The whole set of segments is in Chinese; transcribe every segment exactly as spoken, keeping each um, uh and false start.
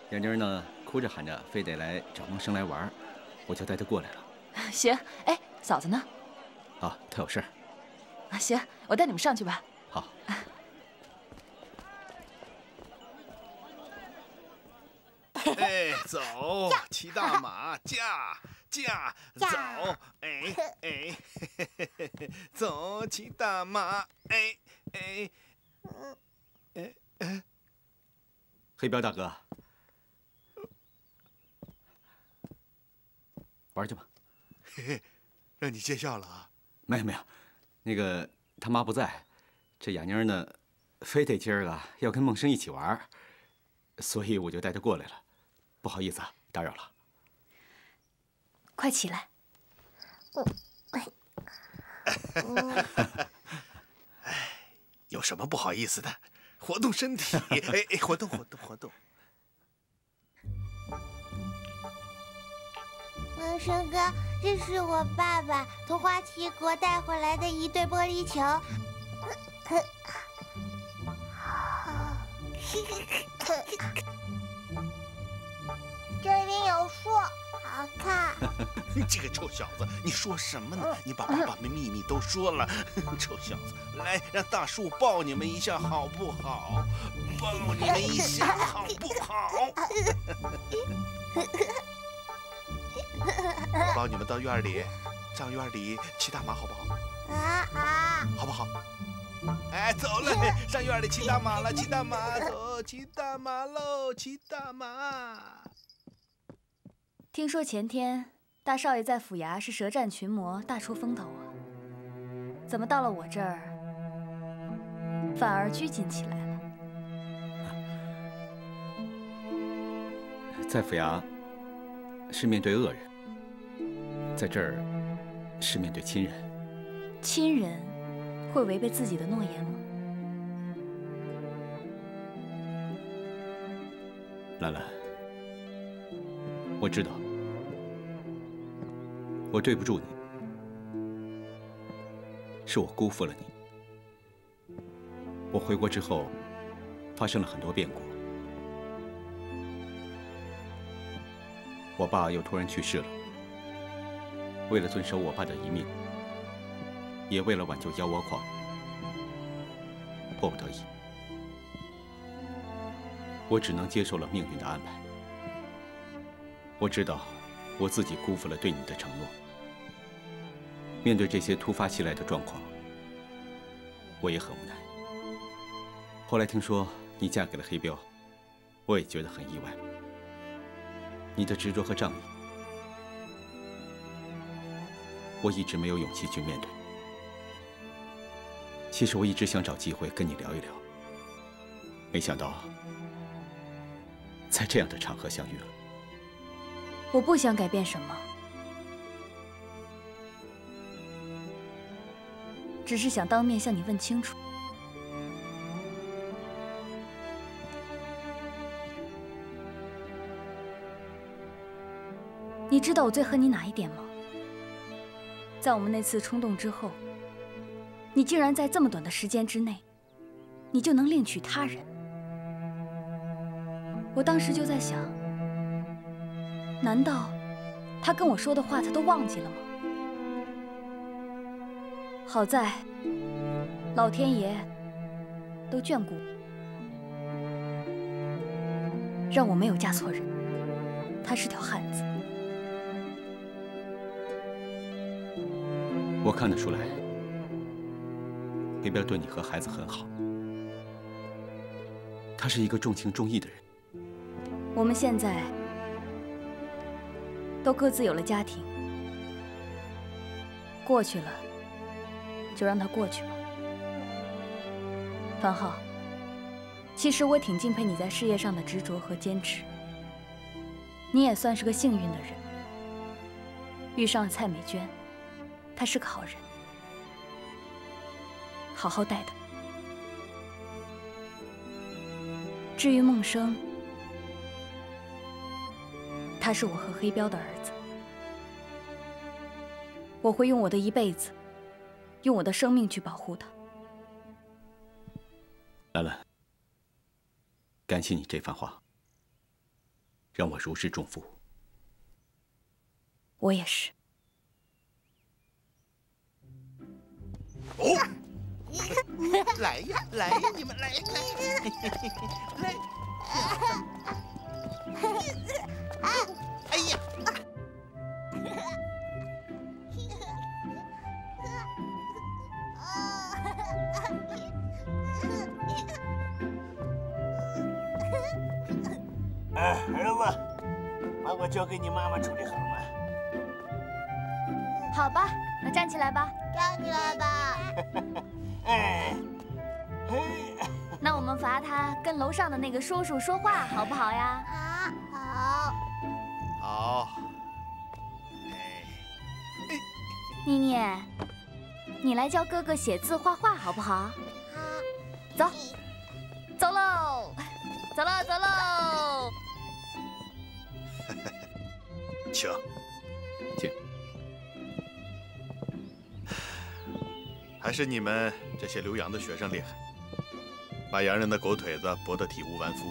燕妮呢，哭着喊着非得来找梦生来玩，我就带她过来了。 行，哎，嫂子呢？ 啊，她有事儿。 啊，行，我带你们上去吧。 好。 哎，走，骑大马，驾驾走，哎哎，嘿嘿嘿，走，骑大马，哎哎，哎哎， 黑彪大哥，玩去吧。 嘿嘿，让你见笑了啊？ 没有没有，那个他妈不在，这雅妮儿呢，非得今儿个要跟梦生一起玩，所以我就带她过来了。不好意思啊，打扰了。 快起来。 哎，有什么不好意思的？活动身体，哎哎，活动活动活动。 梦生哥，这是我爸爸从花旗国带回来的一对玻璃球。这边有树，好看。 你这个臭小子，你说什么呢？你把爸爸的秘密都说了，臭小子！来，让大树抱你们一下好不好？抱你们一下好不好？我抱你们到院里，上院里骑大马好不好？ 啊啊， 好不好？哎，走了，上院里骑大马了，骑大马，走，骑大马喽，骑大马。 听说前天大少爷在府衙是舌战群魔，大出风头啊，怎么到了我这儿反而拘谨起来了？ 在府衙是面对恶人，在这儿是面对亲人。 亲人会违背自己的诺言吗？ 兰兰，我知道我对不住你，是我辜负了你。我回国之后，发生了很多变故，我爸又突然去世了。为了遵守我爸的遗命，也为了挽救妖倭矿，迫不得已，我只能接受了命运的安排。我知道我自己辜负了对你的承诺。面对这些突发袭来的状况，我也很无奈。后来听说你嫁给了黑彪，我也觉得很意外。你的执着和仗义，我一直没有勇气去面对。其实我一直想找机会跟你聊一聊，没想到在这样的场合相遇了。 我不想改变什么，只是想当面向你问清楚。你知道我最恨你哪一点吗？在我们那次冲动之后，你竟然在这么短的时间之内，你就能另娶他人。我当时就在想，难道他跟我说的话他都忘记了吗？好在老天爷都眷顾我，让我没有嫁错人。他是条汉子。 我看得出来，黑彪对你和孩子很好，他是一个重情重义的人。 我们现在都各自有了家庭，过去了就让它过去吧。樊浩，其实我挺敬佩你在事业上的执着和坚持，你也算是个幸运的人，遇上了蔡美娟，她是个好人，好好待她。至于梦生，他是我和黑彪的儿子，我会用我的一辈子，用我的生命去保护他。 兰兰，感谢你这番话。 让我如释重负。 我也是。 哦，来呀，来呀，你们来来来！哎呀！ 哎，儿子，把我交给你妈妈处理好吗？ 好吧，那站起来吧。 站起来吧。 哎， 那我们罚他跟楼上的那个叔叔说话，好不好呀？ 好，好， 好。 妮妮，你来教哥哥写字画画，好不好？ 好。 走，走喽，走喽，走喽。 请， 请。 还是你们这些留洋的学生厉害，把洋人的狗腿子剥得体无完肤。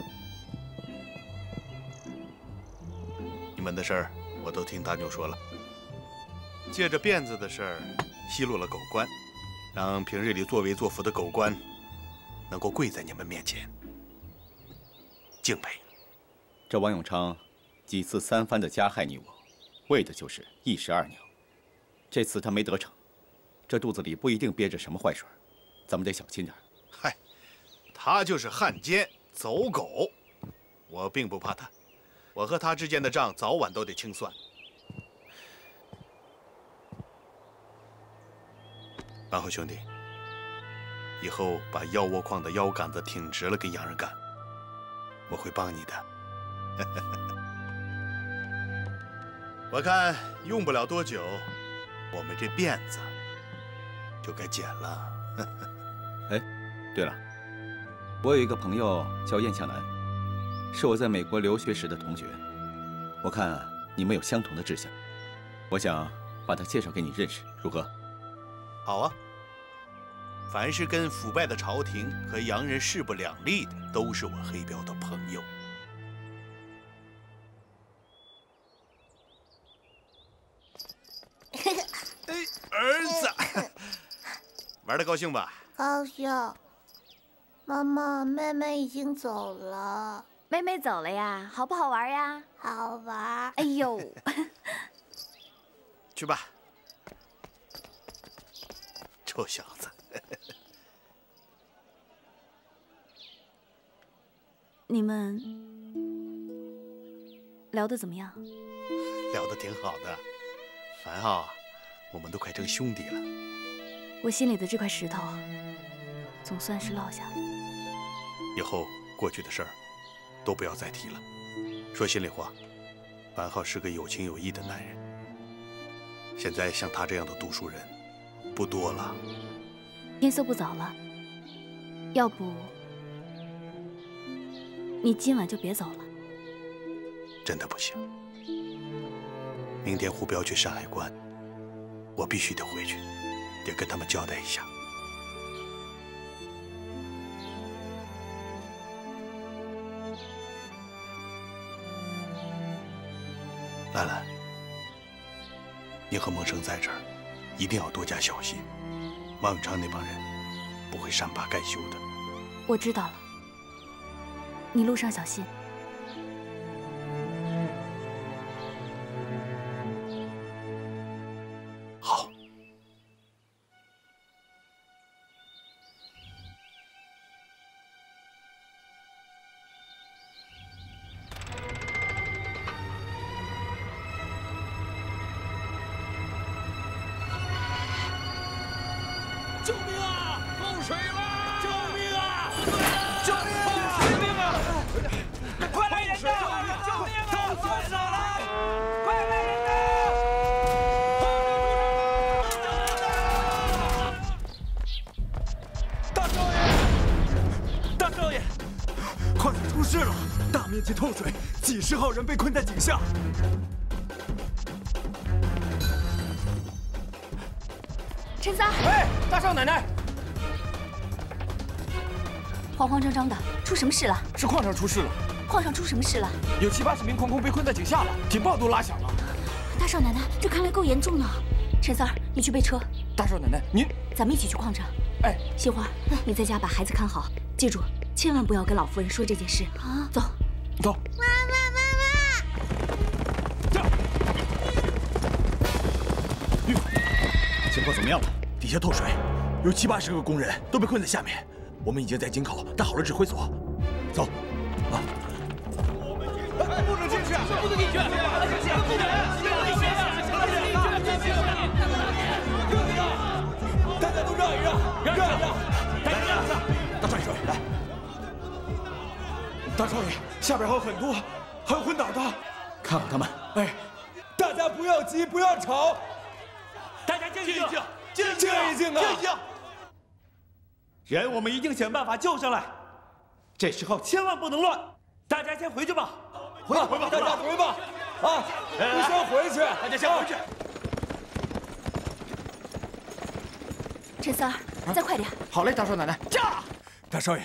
你们的事儿我都听大妞说了，借着辫子的事儿奚落了狗官，让平日里作威作福的狗官能够跪在你们面前，敬佩。 这王永昌。 几次三番的加害你我，为的就是一石二鸟。这次他没得逞，这肚子里不一定憋着什么坏水，咱们得小心点。 嗨，他就是汉奸走狗，我并不怕他，我和他之间的账早晚都得清算。然后兄弟，以后把腰窝框的腰杆子挺直了，跟洋人干，我会帮你的。我看用不了多久，我们这辫子就该剪了。 哎，对了，我有一个朋友叫燕向南，是我在美国留学时的同学。我看你们有相同的志向，我想把他介绍给你认识，如何？ 好啊。凡是跟腐败的朝廷和洋人势不两立的，都是我黑标的朋友。 哎，儿子，玩的高兴吧？ 高兴。妈妈，妹妹已经走了。 妹妹走了呀，好不好玩呀？ 好玩。 哎呦， 去吧，臭小子。 你们聊得怎么样？ 聊得挺好的，樊浩。 我们都快成兄弟了， 我心里的这块石头总算是落下了。 以后过去的事儿都不要再提了。说心里话，樊浩是个有情有义的男人。现在像他这样的读书人不多了。 天色不早了，要不你今晚就别走了。 真的不行，明天胡彪去山海关。 我必须得回去，得跟他们交代一下。兰兰，你和孟生在这儿，一定要多加小心。王永昌那帮人不会善罢甘休的。 我知道了，你路上小心。 好。 救命啊！漏水了！救命啊！救命啊！救命啊！快来人呐！救命啊！漏水了！快来人呐！ 大少爷，大少爷， 矿场出事了，大面积透水，几十号人被困在井下。 陈三， 喂，大少奶奶， 慌慌张张的，出什么事了？ 是矿场出事了。 矿矿上出什么事了？ 有七八十名矿工被困在井下了，警报都拉响了。 大少奶奶，这看来够严重了。陈三儿，你去备车。 大少奶奶，您， 咱们一起去矿上。 哎， 杏花，你在家把孩子看好，记住，千万不要跟老夫人说这件事啊。走， 走。 妈妈，妈妈！ 这情况怎么样了？底下透水，有七八十个工人都被困在下面。我们已经在井口搭好了指挥所。走，啊！ 不能进去，不能进去，不能进去，不能进去！大家都让一让，让一让，大家让一让。 大少爷，来。大少爷，下边还有很多，还有昏倒的，看好他们。 哎，大家不要急，不要吵，大家静一静，静一静啊，静一静。人我们一定想办法救上来，这时候千万不能乱。大家先回去吧，回回吧，大家回吧，啊，你先回去，大家先回去。 陈三儿，再快点。 好嘞，大少奶奶。 驾！ 大少爷，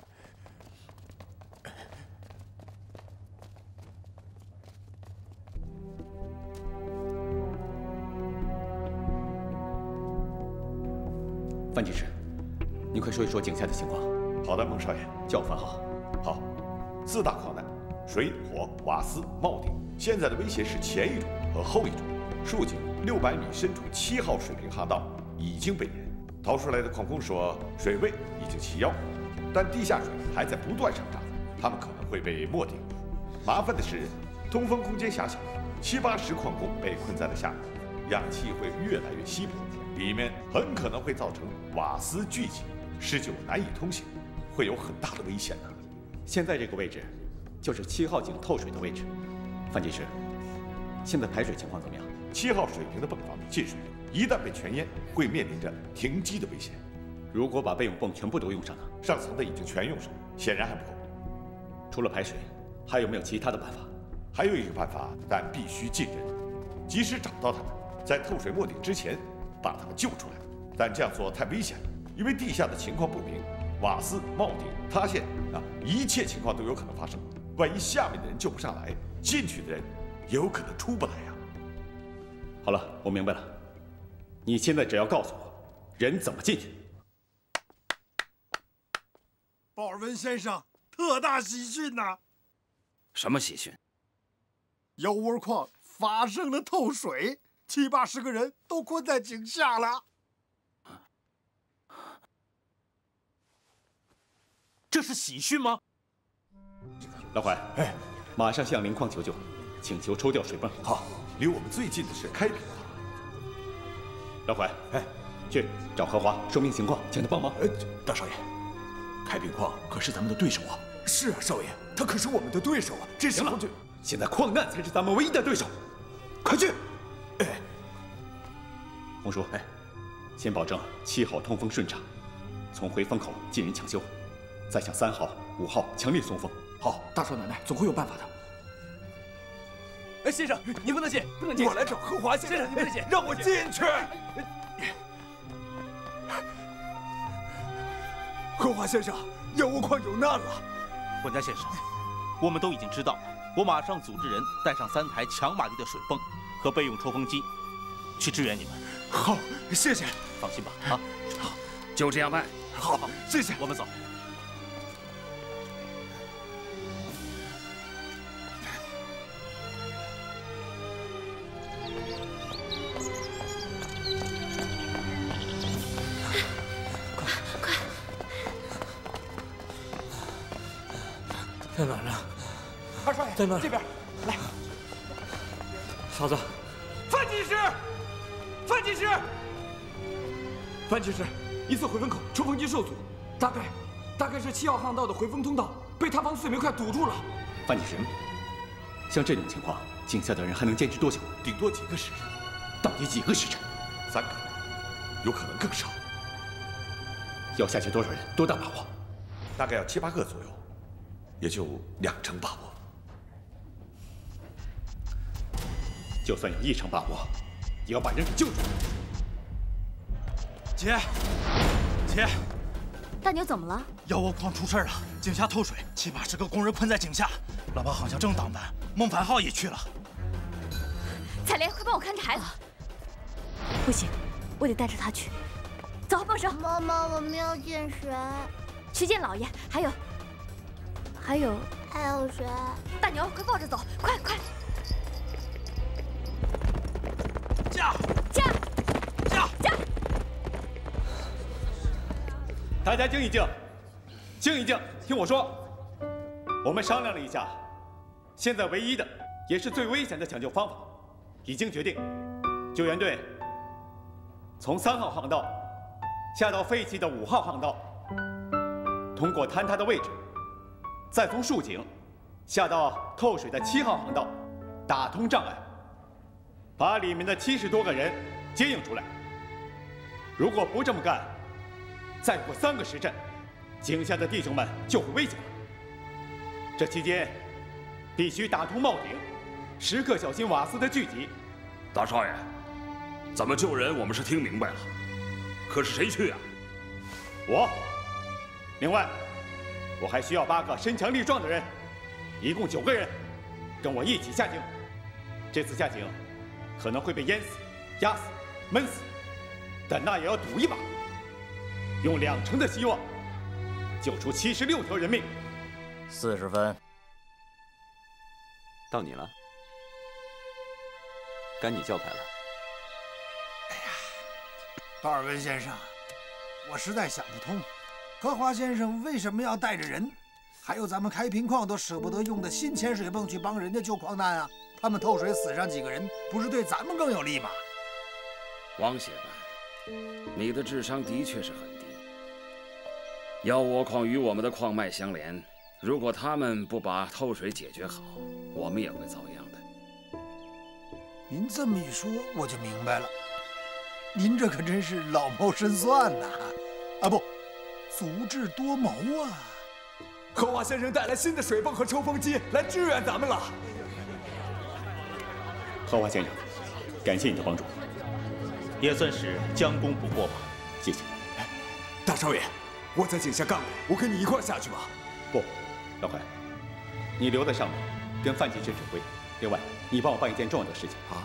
范技师，你快说一说井下的情况。 好的，孟少爷， 叫我番号。 好，四大矿难，水、火、瓦斯、铆钉。现在的威胁是前一种和后一种。竖井六百米深处七号水平航道已经被淹。逃出来的矿工说，水位已经齐腰，但地下水还在不断上涨，他们可能会被没顶。麻烦的是，通风空间狭小，七八十矿工被困在了下面，氧气会越来越稀薄，里面很可能会造成瓦斯聚集，使久难以通行，会有很大的危险的。 现在这个位置，就是七号井透水的位置。范技师，现在排水情况怎么样？ 七号水平的泵房进水。一旦被全淹，会面临着停机的危险。 如果把备用泵全部都用上呢？ 上层的已经全用上，显然还不够。 除了排水，还有没有其他的办法？ 还有一个办法，但必须尽人，及时找到他们，在透水没顶之前把他们救出来。但这样做太危险了，因为地下的情况不明，瓦斯、铆顶、塌陷啊，一切情况都有可能发生。万一下面的人救不上来，进去的人也有可能出不来呀。 好了，我明白了。你现在只要告诉我，人怎么进去。 鲍尔文先生，特大喜讯呐！ 什么喜讯？ 药窝矿发生了透水，七八十个人都困在井下了。 这是喜讯吗？ 老怀，哎，马上向灵矿求救，请求抽调水泵。 好，离我们最近的是开平矿。 老怀，哎，去找何华说明情况，请他帮忙。 呃，大少爷，开平矿可是咱们的对手啊！是啊，少爷，他可是我们的对手啊！这时候就， 现在矿难才是咱们唯一的对手，快去！ 哎， 洪叔，哎，先保证七号通风顺畅，从回风口进人抢修，再向三号、五号强力送风。 好，大少奶奶总会有办法的。 哎，先生，你不能进，不能进！ 我来找何华先生， 你不能进， 让我进去。何华先生，药窝矿有难了。 管家先生，我们都已经知道了，我马上组织人带上三台强马力的水泵和备用抽风机，去支援你们。 好，谢谢。 放心吧，啊， 好，就这样办。 好，谢谢。 我们走。 在哪儿呢？ 二少爷， 在哪儿？ 这边，来。 嫂子， 范技师，范技师， 范技师，一次回风口抽风机受阻，大概大概是七号航道的回风通道被塌方碎煤块堵住了。 范技师，像这种情况，井下的人还能坚持多久？ 顶多几个时辰。 到底几个时辰？ 三个，有可能更少。 要下去多少人？多大把握？ 大概要七八个左右。也就两成把握， 就算有一成把握，也要把人给救出来。 姐，姐， 大牛怎么了？ 药窝矿出事了，井下透水，七八十个工人困在井下， 老爸好像正当班，孟凡浩也去了。 彩莲，快帮我看着孩子。不行，我得带着他去。走，抱手。 妈妈，我们要见谁？ 去见老爷，还有，还有， 还有谁？ 大牛，快抱着走，快快！ 驾驾驾驾！ 大家静一静，静一静，听我说。我们商量了一下，现在唯一的也是最危险的抢救方法，已经决定，救援队从三号航道下到废弃的五号航道，通过坍塌的位置，再从竖井下到透水的七号航道，打通障碍，把里面的七十多个人接应出来。如果不这么干，再过三个时辰，井下的弟兄们就会危险了。这期间，必须打通帽顶，时刻小心瓦斯的聚集。 大少爷，咱们救人我们是听明白了，可是谁去啊？ 我。另外，我还需要八个身强力壮的人，一共九个人，跟我一起下井。这次下井可能会被淹死、压死、闷死，但那也要赌一把，用两成的希望救出七十六条人命。 四十分， 到你了，该你叫开了。 哎呀，道尔文先生，我实在想不通，荷华先生为什么要带着人，还有咱们开平矿都舍不得用的新潜水泵去帮人家救矿难啊？他们透水死上几个人，不是对咱们更有利吗？ 王协办，你的智商的确是很低。药窝矿与我们的矿脉相连。如果他们不把透水解决好，我们也会遭殃的。 您这么一说，我就明白了。您这可真是老谋深算呐！啊不，足智多谋啊！ 荷华先生带来新的水泵和抽风机来支援咱们了。 荷华先生，感谢你的帮助， 也算是将功补过吧。 谢谢。 大少爷，我在井下干过，我跟你一块下去吧。 不。老快，你留在上面，跟范进士指挥。另外，你帮我办一件重要的事情啊！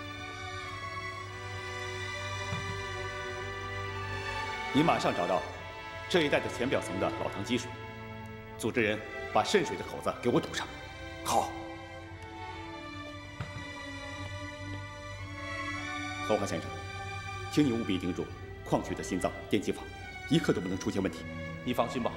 你马上找到这一带的浅表层的老塘积水，组织人把渗水的口子给我堵上。 好。 荷华先生，请你务必盯住矿区的心脏电机房，一刻都不能出现问题。 你放心吧。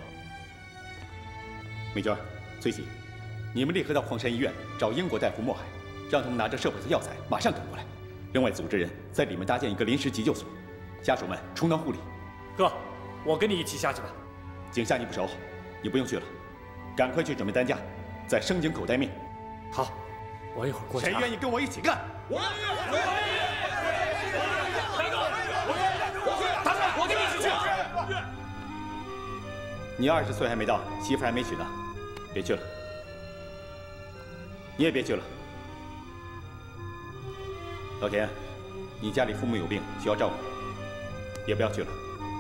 美娟、崔喜，你们立刻到矿山医院找英国大夫莫海，让他们拿着设备和药材马上赶过来。另外，组织人在里面搭建一个临时急救所，家属们充当护理。 哥，我跟你一起下去吧。 井下你不熟，你不用去了，赶快去准备担架，在生井口待命。 好，我一会儿过去。 谁愿意跟我一起干？ 我愿意。大哥，我跟你一起去。 你二十岁还没到，媳妇还没娶呢，别去了。你也别去了。老田，你家里父母有病需要照顾，也不要去了。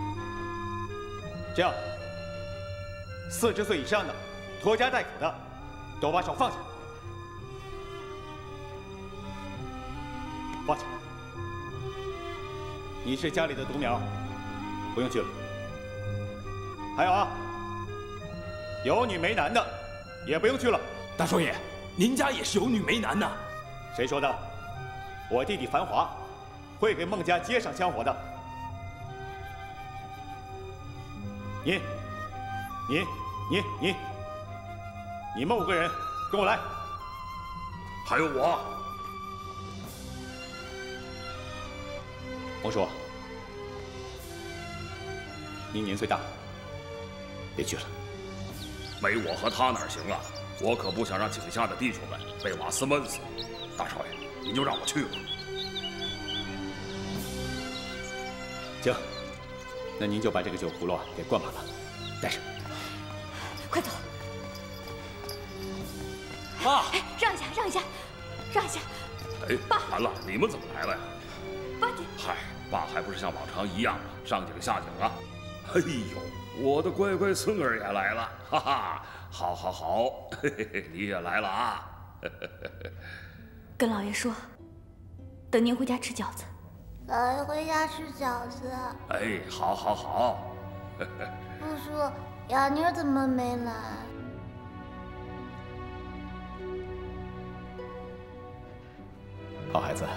这样，四十岁以上的、拖家带口的，都把手放下。放下。你是家里的独苗，不用去了。还有啊。有女没男的，也不用去了。 大少爷，您家也是有女没男呐？ 谁说的？我弟弟繁华会给孟家接上香火的。你、你、你、你，你们五个人跟我来。 还有我。 王叔，你年岁大，别去了。 没我和他哪行啊！我可不想让井下的弟兄们被瓦斯闷死。大少爷，您就让我去吧。 行，那您就把这个酒葫芦给灌满了，带上。 快走！ 爸， 哎，让一下，让一下，让一下。 哎，爸，完了，你们怎么来了呀？ 爸，你…… 嗨，爸还不是像往常一样上井下井啊？哎呦！我的乖乖孙儿也来了，哈哈！ 好，好，好，嘿嘿嘿，你也来了啊！ 跟老爷说，等您回家吃饺子。 老爷回家吃饺子。 哎，好，好，好。 叔叔，雅妮儿怎么没来？ 好孩子，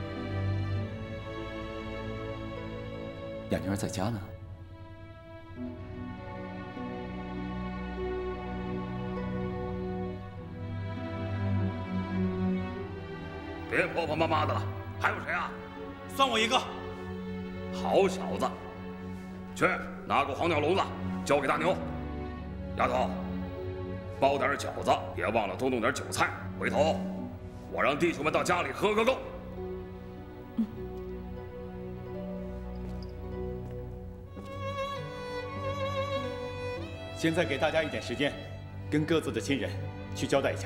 雅妮儿在家呢。 别婆婆妈妈的了，还有谁啊？ 算我一个。 好小子，去拿个黄鸟笼子，交给大牛。丫头，包点饺子，别忘了多弄点韭菜。回头我让弟兄们到家里喝个够。 嗯。 现在给大家一点时间，跟各自的亲人去交代一下。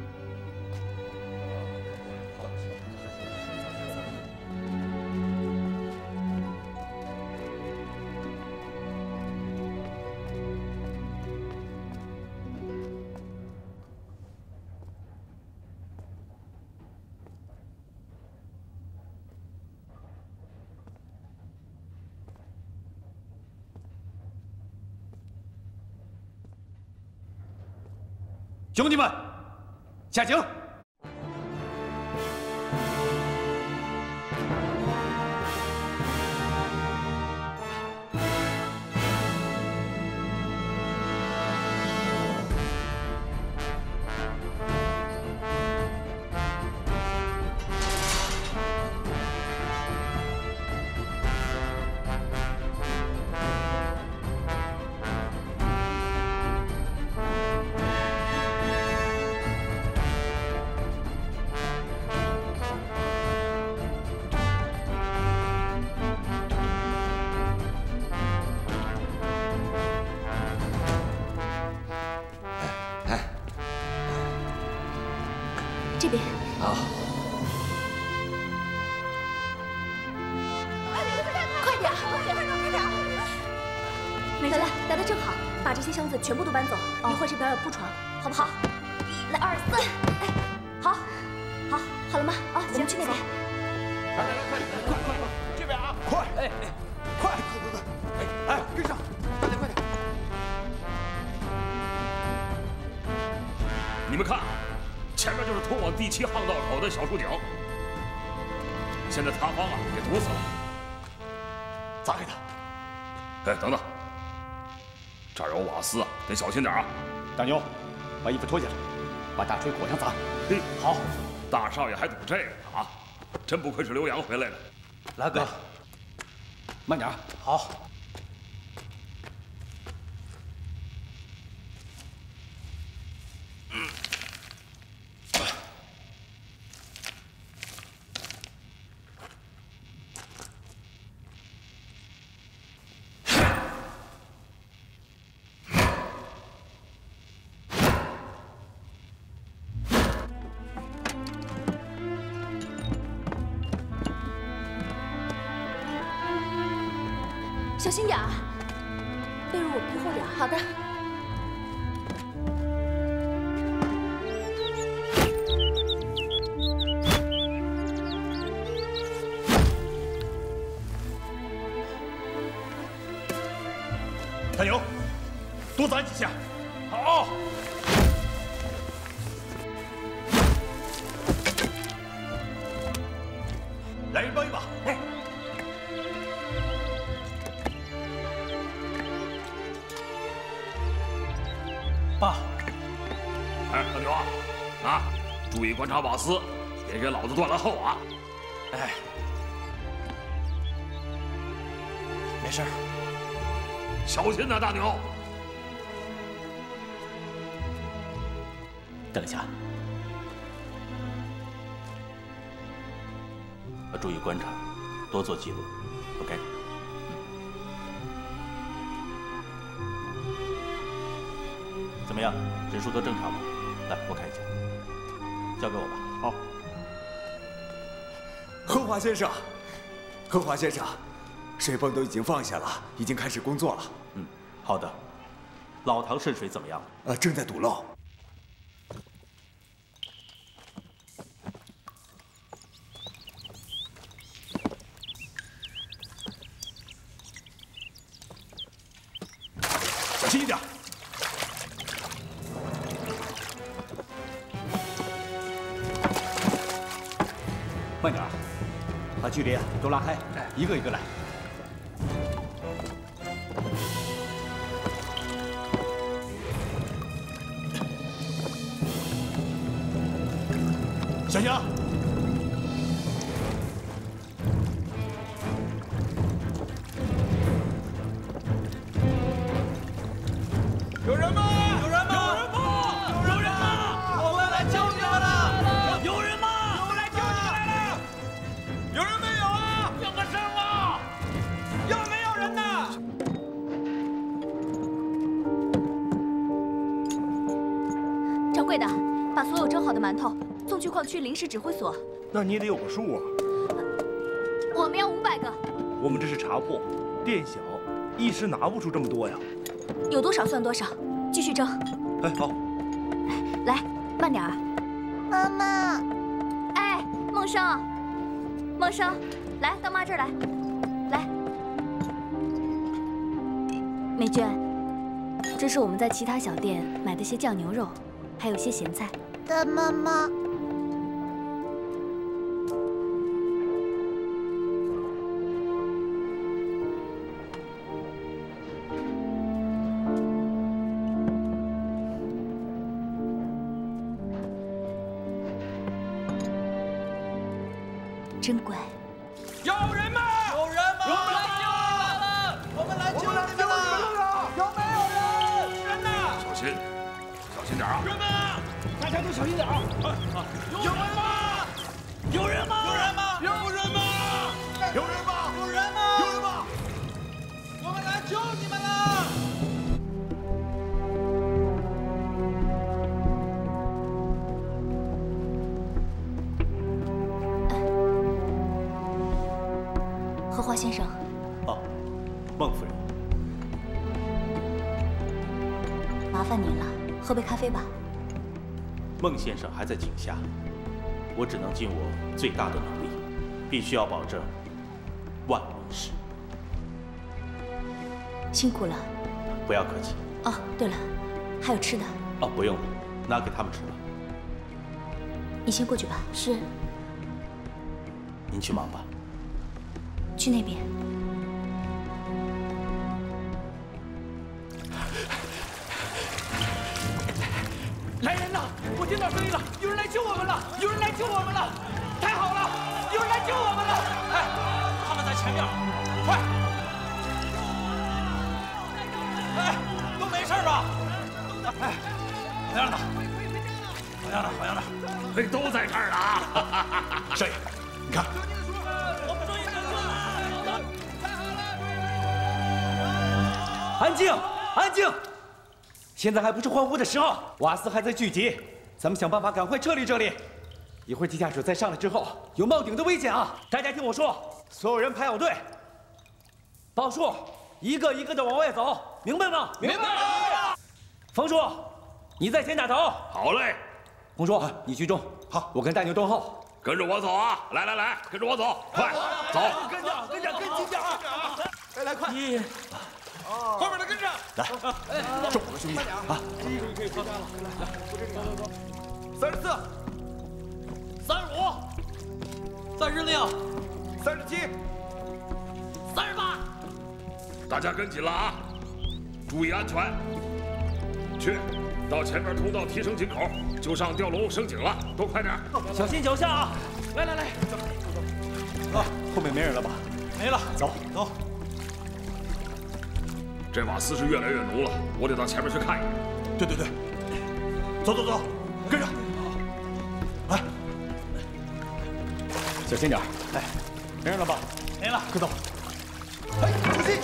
兄弟们，下井！ 这边。 好。 快点，快点，快点，快点！来来，来的正好，把这些箱子全部都搬走，一会儿这边有铺床，好不好？一来二三，哎，好，好，好了吗？啊，我们去那边。 来来来，快点，快快快，这边啊，快！哎哎，快快快快！哎哎，跟上，快点快点！ 你们看。前面就是通往第七巷道口的小树井，现在塌方啊，给堵死了。 砸开它！ 哎，等等，这儿有瓦斯啊，得小心点啊。 大牛，把衣服脱下来，把大锤裹上砸。 嘿，好，大少爷还赌这个啊，真不愧是留洋回来的。 来哥，慢点。 好。 小心点儿，被褥我铺厚点。好的。 大牛，多砸几下。好。来人帮一把。哎。 爸， 哎，大牛啊，啊，注意观察瓦斯，别给老子断了后啊！ 哎，没事。 小心呐，大牛！ 等一下， 要注意观察，多做记录。OK。怎么样，人数都正常吗？来，我看一下，交给我吧。 好。贺华先生，贺华先生，水泵都已经放下了，已经开始工作了。 嗯，好的。 老唐渗水怎么样了？ 呃，正在堵漏。小心一点。 慢点，把距离都拉开，一个一个来。小心啊！ 有人吗？有人吗？有人吗？有人吗？我们来救你们了！有人吗？ 有人没有啊？应个声啊！有没有人呢？ 掌柜的，把所有蒸好的馒头送去矿区临时指挥所。 那你也得有个数啊。 我们要五百个。 我们这是茶铺，店小，一时拿不出这么多呀。 有多少算多少，继续蒸。 哎，好。 来，慢点儿。 妈妈。 哎，梦生。 梦生，来到妈这儿来，来。 美娟，这是我们在其他小店买的些酱牛肉，还有些咸菜。 大妈妈。 真乖。 有人吗？有人吗？我们来救你们了！我们来救你们了！有没有人？人呢？ 小心，小心点啊！ 人呢？大家都小心点啊！有人吗？有人吗？有人吗？有人吗？有人吗？有人吗？有人吗？我们来救你们了！ 荷花先生， 哦，孟夫人， 麻烦您了，喝杯咖啡吧。 孟先生还在井下，我只能尽我最大的努力，必须要保证万无一失。 辛苦了。 不要客气。 哦，对了，还有吃的。 哦，不用了，拿给他们吃吧。 你先过去吧。是。 您去忙吧。 去那边。 来人呐！我听到声音了，有人来救我们了！有人来救我们了！太好了，有人来救我们了！哎，他们在前面，快！哎，都没事吧？哎，好样的！好样的！好样的！ 嘿，都在这儿呢！ 少爷，你看。 安静，安静！现在还不是欢呼的时候，瓦斯还在聚集，咱们想办法赶快撤离这里。一会儿地下水再上来之后，有冒顶的危险啊！大家听我说，所有人排好队，报数，一个一个的往外走，明白吗？ 明白。 冯叔，你在前打头。 好嘞。 冯叔，你居中。好，我跟大牛蹲后。 跟着我走啊！来来来，跟着我走，快走！ 跟着，跟着，跟紧点啊！来来，快！一。 后面的跟着， 来，重我的兄弟啊！ 这一可以靠山了，来，走走走， 三十四， 三十五，三十六， 三十七， 三十八。 大家跟紧了啊！注意安全。去，到前面通道提升井口，就上吊笼升井了，都快点！ 小心脚下啊！ 来来来，走走。啊，后面没人了吧？ 没了， 走走。 这瓦斯是越来越浓了，我得到前面去看一眼。 对对对，走走走，跟着。来，小心点。哎，没人了吧？ 没了， 快走。哎，小心！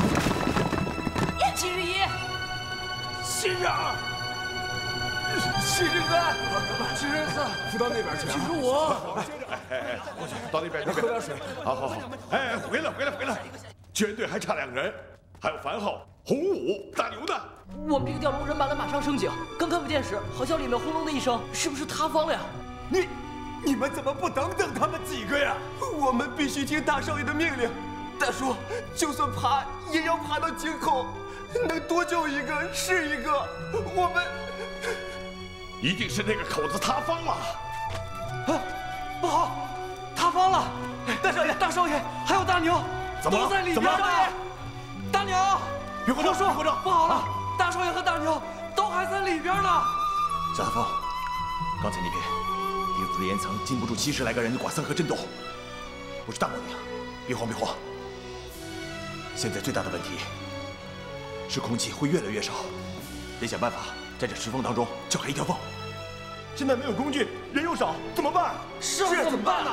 七十一，七十二。 是这个，知子，扶到那边去。其实我， 哎哎，过去，到那边，那边喝点水。 好好好，哎，回来回来回来，全队还差两人，还有樊浩、洪武、大牛呢。 我们这个吊龙人马来马上升井，刚看不见时，好像里面轰隆的一声，是不是塌方了呀？ 你，你们怎么不等等他们几个呀？ 我们必须听大少爷的命令。大叔，就算爬也要爬到井口，能多救一个是一个。我们一定是那个口子塌方了。 啊，不好，塌方了！大少爷，大少爷，还有大牛， 怎么了？ 都在里边。 怎么了？ 少爷，大牛， 别慌张，别慌张， 不好了，大少爷和大牛都还在里边呢。 夏大风，刚才那边钉子的岩层禁不住七十来个人的剐蹭和震动，不是大毛病。别慌，别慌。现在最大的问题是空气会越来越少，得想办法在这石缝当中撬开一条缝。现在没有工具，人又少，怎么办？ 是怎么办呢？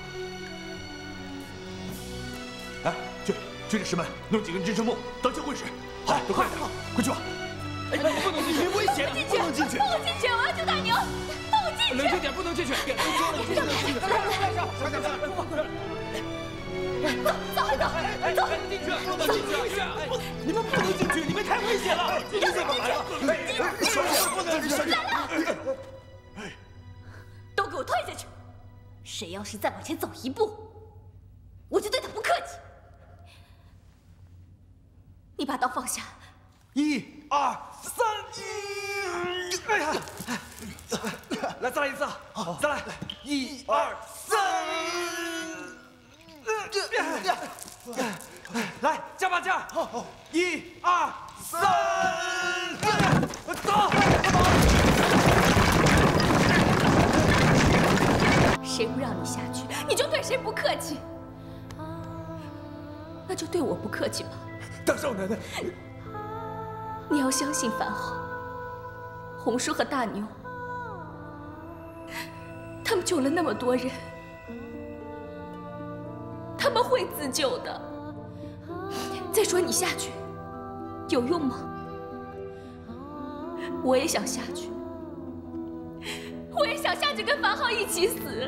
哎，去去这石门弄几根支撑木当交会使。好，都快点，快去吧！ 哎，不能进去，危险！ 不能进去，不能进去！我要救大牛，放我进去！ 冷静点，不能进去！别别别！不能进去！快点，快点，快点！ 走，走，走，走！ 进去，不能进去！你们不能进去，你们太危险了！你怎么来了？小姐，不能进去！ 来了！都给我退下去！谁要是再往前走一步，我就对他不客气。你把刀放下。 一二三，一！哎呀！来，再来一次，再来！一二三！来，加把劲儿！一二三，走！ 谁不让你下去，你就对谁不客气。那就对我不客气吧。 大少奶奶， 你要相信樊浩、红叔和大牛，他们救了那么多人。他们会自救的。再说你下去有用吗？我也想下去，我也想下去跟樊浩一起死。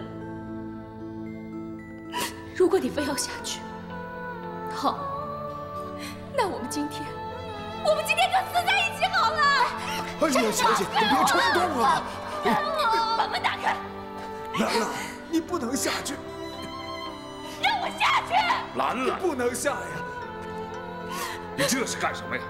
如果你非要下去，好，那我们今天，我们今天就死在一起好了。 哎呀，小姐，你别冲动啊！ 把门打开。 兰兰，你不能下去。 让我下去！ 兰兰， 不能下呀！ 你这是干什么呀？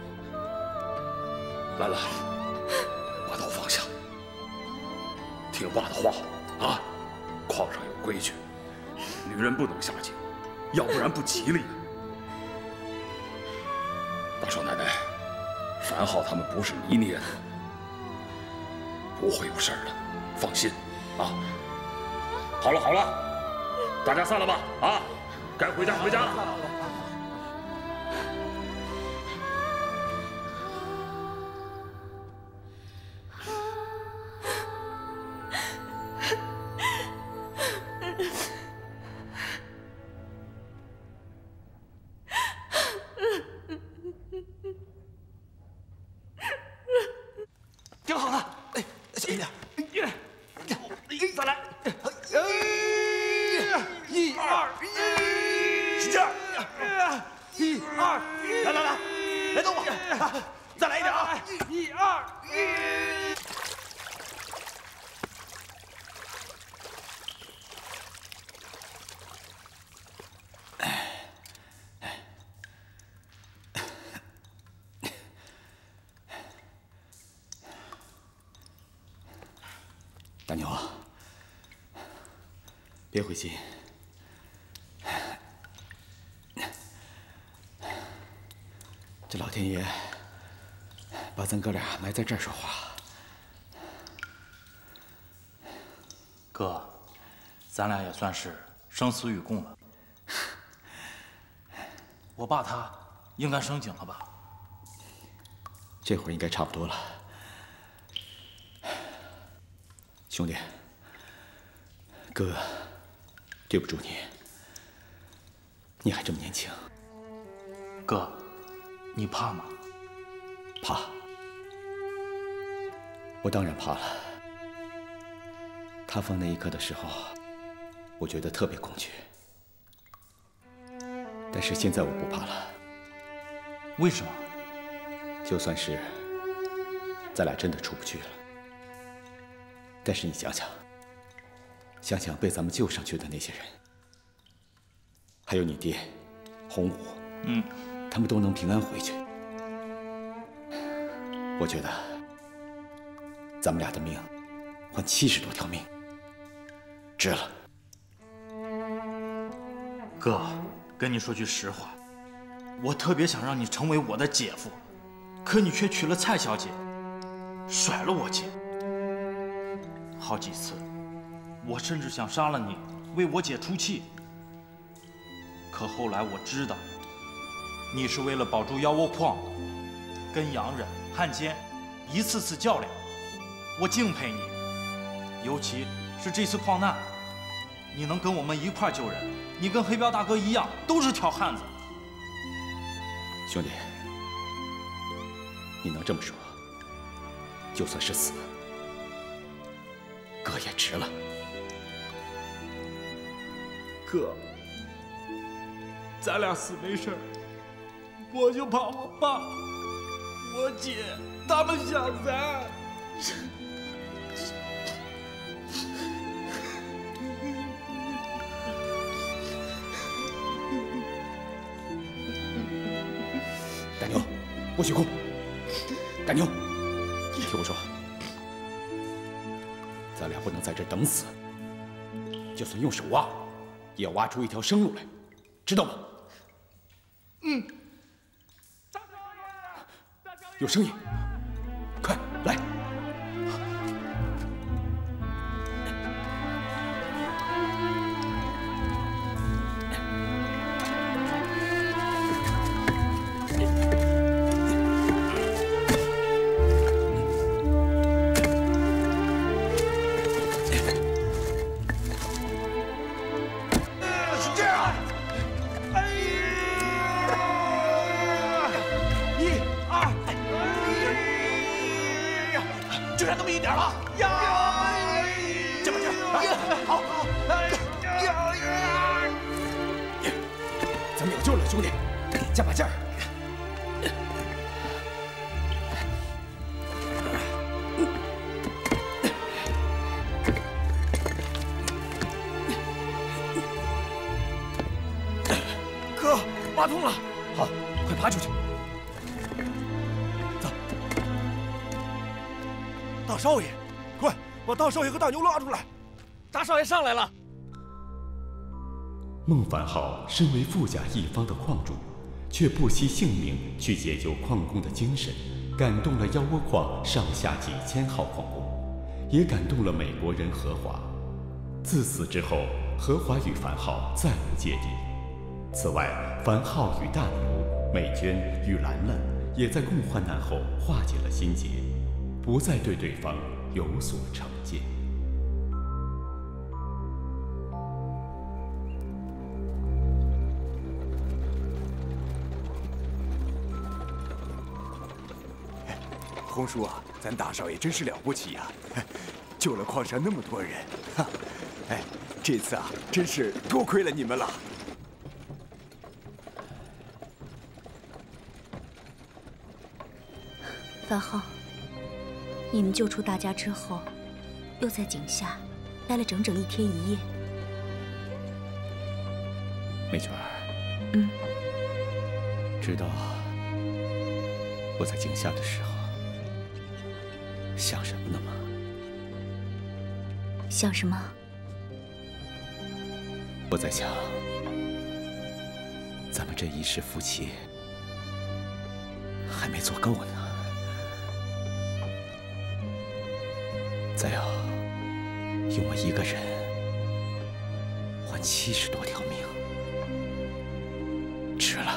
兰兰，把刀放下，听爸的话啊！矿上有规矩，女人不能下井，要不然不吉利。大少奶奶，樊浩他们不是你捏的，不会有事儿的，放心啊！好了好了。大家散了吧，啊，该回家回家了。 挺好了，哎，小心点，再来。一二一，使劲儿！一二一，来来来，来动吧！再来一点啊！一二一。 大牛，别灰心。这老天爷把咱哥俩埋在这儿说话。 哥，咱俩也算是生死与共了。我爸他应该升井了吧？ 这会儿应该差不多了。兄弟，哥，对不住你。你还这么年轻。 哥，你怕吗？ 怕。 我当然怕了。塌方那一刻的时候，我觉得特别恐惧。但是现在我不怕了。 为什么？ 就算是咱俩真的出不去了，但是你想想，想想被咱们救上去的那些人，还有你爹，洪武， 嗯， 他们都能平安回去。我觉得，咱们俩的命，换七十多条命，值了。 哥，跟你说句实话，我特别想让你成为我的姐夫，可你却娶了蔡小姐，甩了我姐。好几次，我甚至想杀了你，为我姐出气。可后来我知道，你是为了保住腰窝矿，跟洋人、汉奸一次次较量，我敬佩你。尤其是这次矿难，你能跟我们一块救人，你跟黑彪大哥一样，都是条汉子。 兄弟，你能这么说，就算是死，哥也值了。 哥，咱俩死没事儿，我就怕我爸、我姐他们想咱。 大牛，不许哭！大牛，听我说，咱俩不能在这儿等死，就算用手挖，也要挖出一条生路来，知道吗？ 嗯。 有声音，快来！ 就差那么一点了呀！加把劲儿，好，好， 咱们有救了，兄弟，加把劲儿！ 哥，挖通了， 好，快爬出去！ 大少爷，快把大少爷和大牛拉出来！ 大少爷上来了。 孟凡浩身为富甲一方的矿主，却不惜性命去解救矿工的精神，感动了腰窝矿上下几千号矿工，也感动了美国人何华。自此之后，何华与樊浩再无芥蒂。此外，樊浩与大牛、美娟与兰兰也在共患难后化解了心结，不再对对方有所成见。 洪叔啊，咱大少爷真是了不起呀、啊，救了矿上那么多人。哈，哎，这次啊，真是多亏了你们了。 樊浩，你们救出大家之后，又在井下待了整整一天一夜。 美娟儿， 嗯， 知道我在井下的时候想什么呢吗？ 想什么？ 我在想，咱们这一世夫妻还没做够呢。再要用我一个人换七十多条命，值了。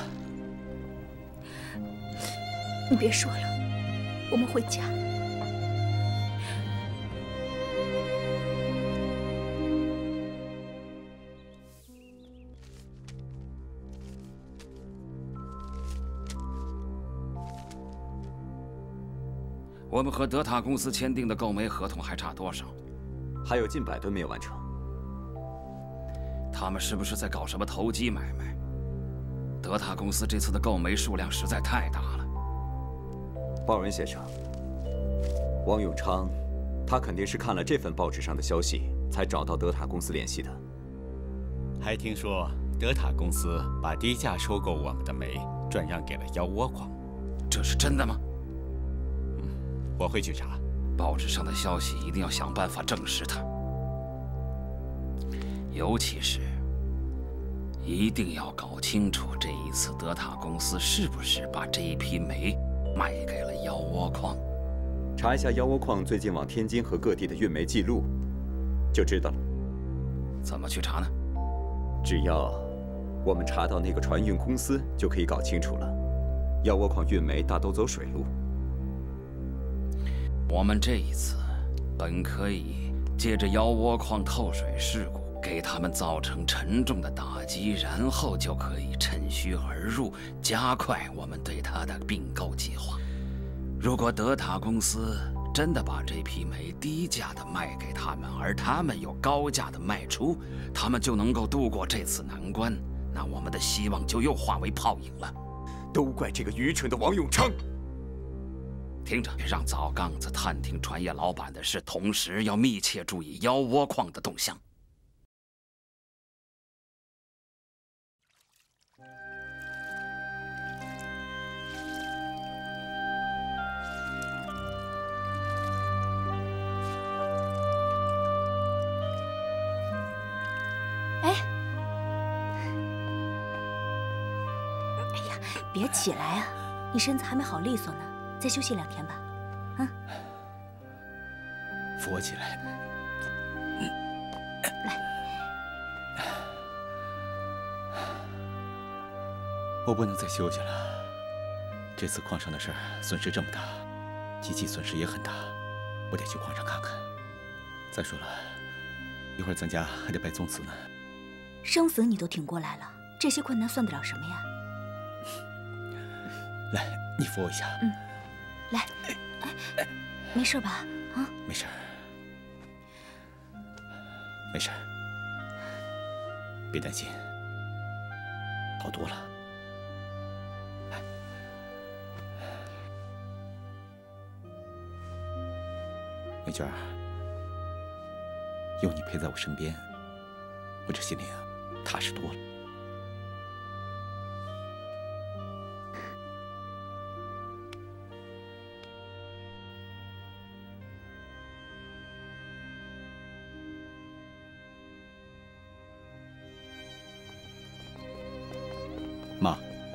你别说了，我们回家。 我们和德塔公司签订的购煤合同还差多少？ 还有近百吨没有完成。 他们是不是在搞什么投机买卖？德塔公司这次的购煤数量实在太大了。 鲍文先生，王永昌，他肯定是看了这份报纸上的消息，才找到德塔公司联系的。 还听说德塔公司把低价收购我们的煤转让给了腰窝矿， 这是真的吗？ 嗯，我会去查。 报纸上的消息一定要想办法证实它，尤其是一定要搞清楚这一次德塔公司是不是把这一批煤卖给了腰窝矿。 查一下腰窝矿最近往天津和各地的运煤记录，就知道了。 怎么去查呢？ 只要我们查到那个船运公司，就可以搞清楚了。腰窝矿运煤大都走水路。 我们这一次本可以借着腰窝矿透水事故，给他们造成沉重的打击，然后就可以趁虚而入，加快我们对他的并购计划。如果德塔公司真的把这批煤低价的卖给他们，而他们又高价的卖出，他们就能够度过这次难关，那我们的希望就又化为泡影了。 都怪这个愚蠢的王永昌！ 听着，让早杠子探听船业老板的事，同时要密切注意腰窝矿的动向。 哎，哎呀，别起来啊！你身子还没好利索呢。再休息两天吧，嗯。 扶我起来。 来。 我不能再休息了。这次矿上的事儿损失这么大，机器损失也很大，我得去矿上看看。再说了，一会儿咱家还得拜宗祠呢。 生死你都挺过来了，这些困难算得了什么呀？ 来，你扶我一下。 嗯。来，哎，没事吧？啊， 没事，没事，别担心，好多了。来，美娟儿，有你陪在我身边，我这心里啊踏实多了。妈，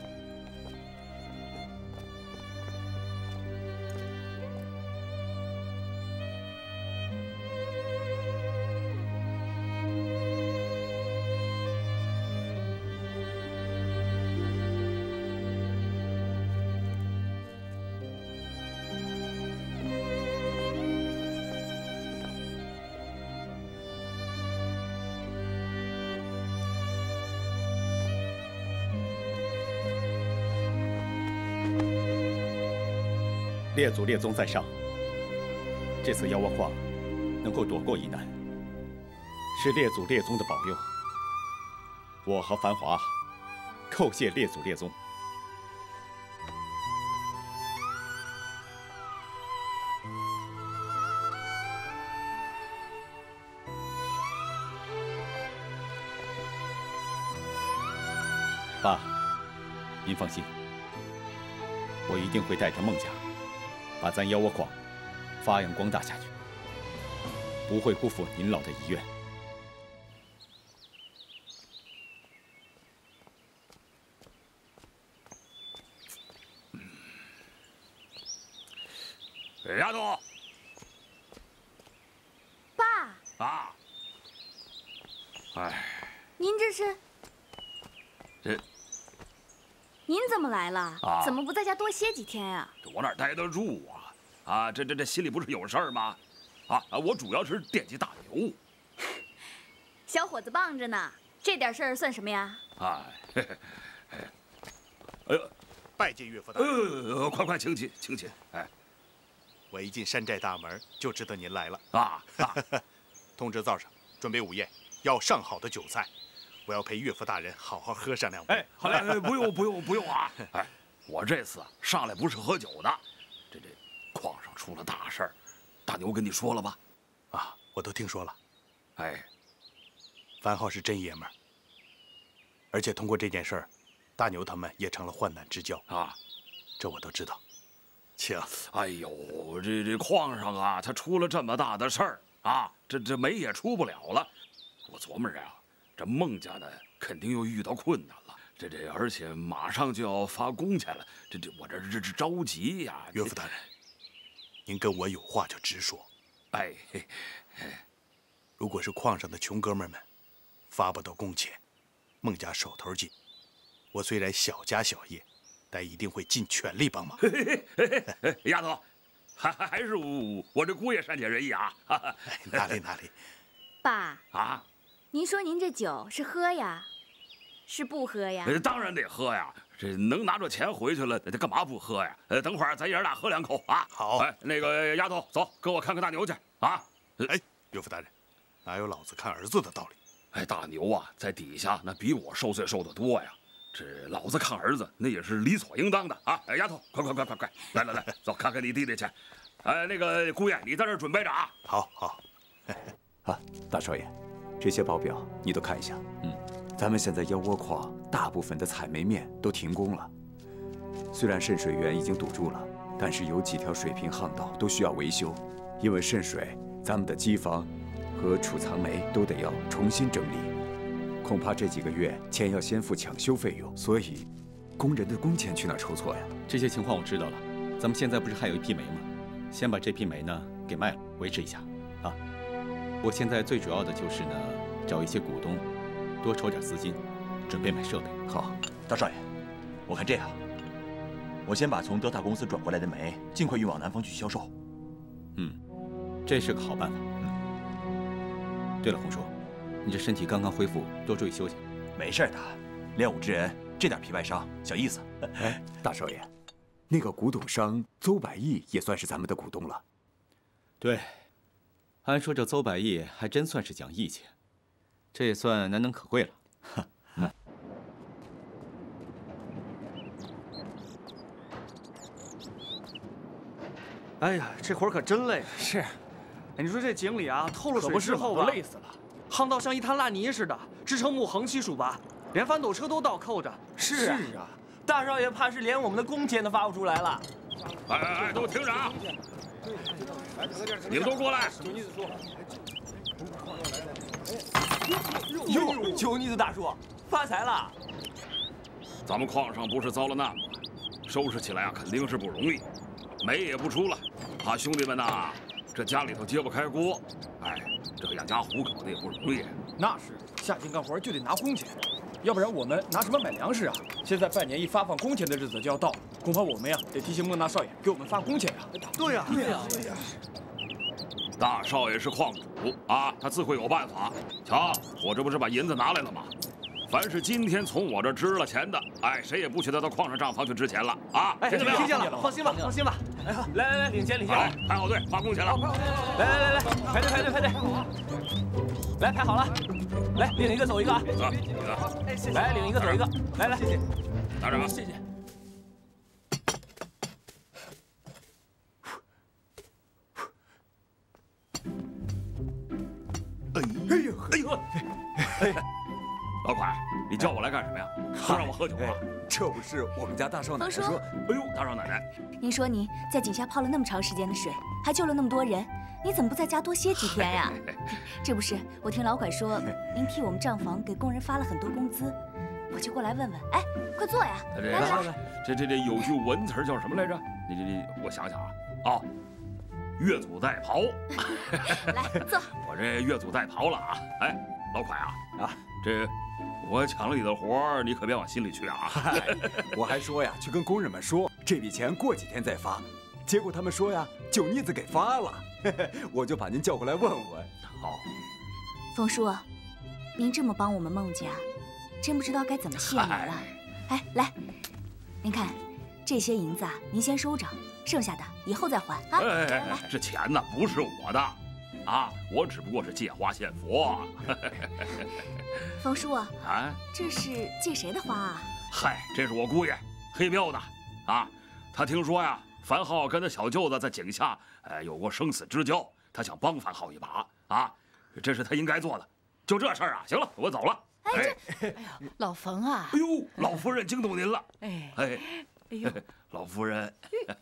列祖列宗在上，这次腰窝矿能够躲过一难，是列祖列宗的保佑。我和繁华叩谢列祖列宗。爸，您放心，我一定会带着孟家，把咱腰窝矿发扬光大下去，不会辜负您老的遗愿。 丫头， 爸啊，哎， 您这是？ 这您怎么来了？ 啊怎么不在家多歇几天呀？ 我哪待得住啊？啊，这这这心里不是有事儿吗？啊啊，我主要是惦记大牛。 小伙子棒着呢，这点事儿算什么呀？ 哎，嘿嘿哎呦， 拜见岳父大人。 呃，快快请起，请起。哎， 我一进山寨大门就知道您来了啊！ 通知灶上准备午宴，要上好的酒菜，我要陪岳父大人好好喝上两杯。 哎，好嘞，不用不用不用啊！哎，我这次上来不是喝酒的，这这矿上出了大事儿，大牛跟你说了吧？ 啊，我都听说了。 哎， 樊浩是真爷们儿，而且通过这件事儿，大牛他们也成了患难之交啊， 这我都知道。请。 哎呦，这这矿上啊，他出了这么大的事儿啊，这这煤也出不了了。我琢磨着啊，这孟家呢肯定又遇到困难了。这这，而且马上就要发工钱了，这这我这这这着急呀！ 岳父大人，您跟我有话就直说。 哎， 如果是矿上的穷哥们们发不到工钱，孟家手头紧，我虽然小家小业，但一定会尽全力帮忙。 丫头，还还还是我我这姑爷善解人意啊！ 哪里哪里。 爸啊， 您说您这酒是喝呀，是不喝呀？ 当然得喝呀，这能拿着钱回去了，这干嘛不喝呀？呃，等会儿咱爷儿俩喝两口啊。 好。 哎，那个丫头，走，跟我看看大牛去啊。 哎，岳父大人，哪有老子看儿子的道理？ 哎，大牛啊，在底下那比我受罪受得多呀。这老子看儿子，那也是理所应当的啊！哎，丫头，快快快快快，来来来，走，看看你弟弟去。哎，那个姑爷，你在这儿准备着啊。 好，好。 啊，大少爷，这些报表你都看一下。嗯，咱们现在腰窝矿大部分的采煤面都停工了，虽然渗水源已经堵住了，但是有几条水平巷道都需要维修，因为渗水，咱们的机房和储藏煤都得要重新整理。恐怕这几个月钱要先付抢修费用，所以工人的工钱去哪儿筹措呀？ 这些情况我知道了。咱们现在不是还有一批煤吗？先把这批煤呢给卖了，维持一下啊。我现在最主要的就是呢，找一些股东，多筹点资金，准备买设备。 好，大少爷，我看这样，我先把从德塔公司转过来的煤尽快运往南方去销售。 嗯，这是个好办法。嗯。对了，红叔。你这身体刚刚恢复，多注意休息。 没事的，练武之人，这点皮外伤，小意思。 哎，大少爷，那个古董商邹百亿也算是咱们的股东了。 对，按说这邹百亿还真算是讲义气，这也算难能可贵了。嗯。 哎呀，这活可真累。 是， 哎，你说这井里啊，透了水之后吧， 累死了。 夯到像一滩烂泥似的，支撑木横七竖八，连翻斗车都倒扣着。 是啊，是啊，大少爷怕是连我们的工钱都发不出来了。 哎哎哎，都听着啊！你们都过来！ 哟，九妮子大叔，发财了！ 咱们矿上不是遭了难吗？收拾起来啊，肯定是不容易，煤也不出来，怕兄弟们呐，这家里头揭不开锅。哎。这个养家糊口的也不容易。 那是，下井干活就得拿工钱，要不然我们拿什么买粮食啊？现在半年一发放工钱的日子就要到，恐怕我们呀得提醒孟大少爷给我们发工钱呀。 对呀， 对呀， 对呀。 大少爷是矿主啊，他自会有办法。瞧，我这不是把银子拿来了吗？凡是今天从我这支了钱的，哎，谁也不许再到矿上账房去支钱了啊！ 哎，听见了，放心吧，放心吧。哎，来来来，领钱领钱。 来，排好队，发工钱了。 来来来来，排队排队排队。来，排好了。来，领一个走一个啊。 啊， 来，领一个走一个。来来，谢谢。 拿着吧。 谢谢。 哎呦哎呦哎！老蒯，你叫我来干什么呀？不让我喝酒啊？ 这不是我们家大少奶奶说。 哎呦，大少奶奶， 您说您在井下泡了那么长时间的水，还救了那么多人，你怎么不在家多歇几天呀？这不是，我听老蒯说您替我们账房给工人发了很多工资，我就过来问问。哎，快坐呀！ 来来来，这这这有句文词叫什么来着？你你你，我想想啊，哦，越俎代庖。 来坐。 我这越俎代庖了啊！哎，老蒯啊啊，这。我抢了你的活儿，你可别往心里去啊！ 我还说呀，去跟工人们说这笔钱过几天再发，结果他们说呀，九妮子给发了，我就把您叫过来问问。 好， 冯叔，您这么帮我们孟家，真不知道该怎么谢您了。哎，来，您看， 这些银子啊，您先收着，剩下的以后再还啊。 哎哎哎，这钱呢不是我的，啊，我只不过是借花献佛。 方叔啊， 啊， 这是借谁的花啊？ 嗨，这是我姑爷黑彪的，啊，他听说呀，樊浩跟他小舅子在井下，呃，有过生死之交，他想帮樊浩一把，啊，这是他应该做的。就这事儿啊，行了，我走了。 哎，这，哎呀，老冯啊！ 哎呦，老夫人惊动您了。 哎， 哎， 哎呦， 老夫人。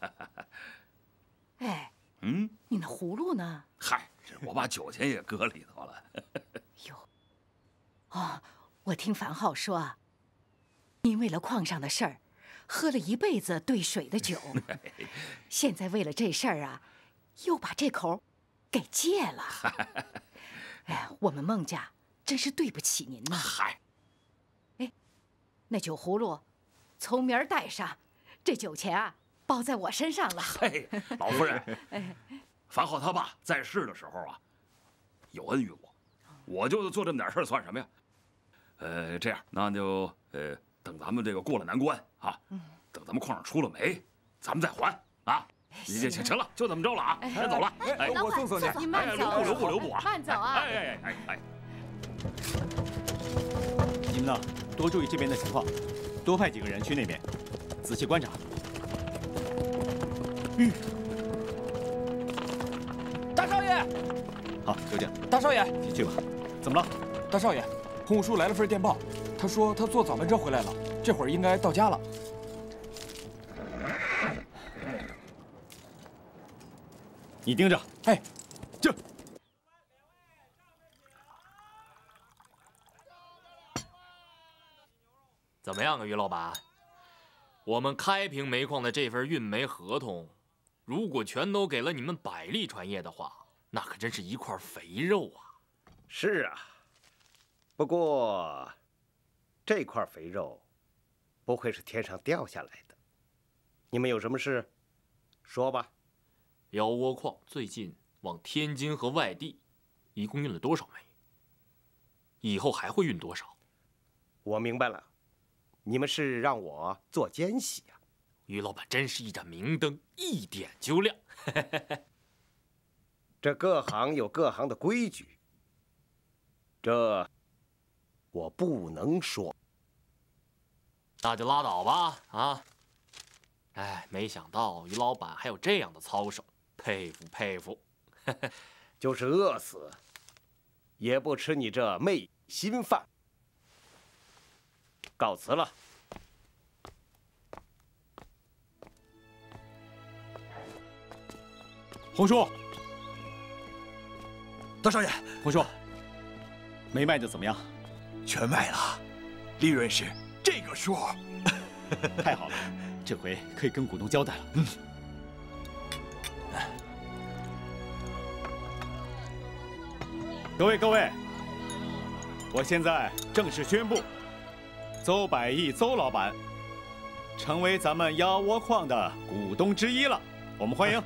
哎， 嗯， 你那葫芦呢？ 嗨，这我把酒钱也搁里头了。 哟，哦，我听樊浩说，您为了矿上的事儿，喝了一辈子兑水的酒，现在为了这事儿啊，又把这口给戒了。哎呀，我们孟家真是对不起您呐。 嗨， 哎，那酒葫芦从明儿带上，这酒钱啊包在我身上了。 嘿，老夫人，樊浩他爸在世的时候啊，有恩于我，我就做这么点事儿算什么呀？呃，这样，那就呃，等咱们这个过了难关啊，等咱们矿上出了煤，咱们再还啊。你这行了，就这么着了啊，先走了。 哎，我送送你，你慢走， 留步留步留步啊， 慢走啊。 哎哎哎哎。 你们呢，多注意这边的情况，多派几个人去那边，仔细观察。 嗯。大少爷。 好，就这样。 大少爷， 进去吧。怎么了？ 大少爷，洪武叔来了份电报，他说他坐早班车回来了，这会儿应该到家了。 你盯着。 哎，这。 怎么样啊，于老板？我们开平煤矿的这份运煤合同，如果全都给了你们百利船业的话，那可真是一块肥肉啊！ 是啊，不过这块肥肉不会是天上掉下来的。你们有什么事，说吧。 腰窝矿最近往天津和外地，一共运了多少煤？以后还会运多少？ 我明白了。你们是让我做奸细呀？ 于老板真是一盏明灯，一点就亮。 这各行有各行的规矩，这我不能说。 那就拉倒吧，啊！哎，没想到于老板还有这样的操守，佩服佩服。 就是饿死，也不吃你这昧心饭。告辞了。 洪叔， 大少爷， 洪叔，煤卖的怎么样？ 全卖了，利润是这个数。 太好了，这回可以跟股东交代了。 嗯。 各位各位，我现在正式宣布，邹百亿邹老板成为咱们腰窝矿的股东之一了，我们欢迎。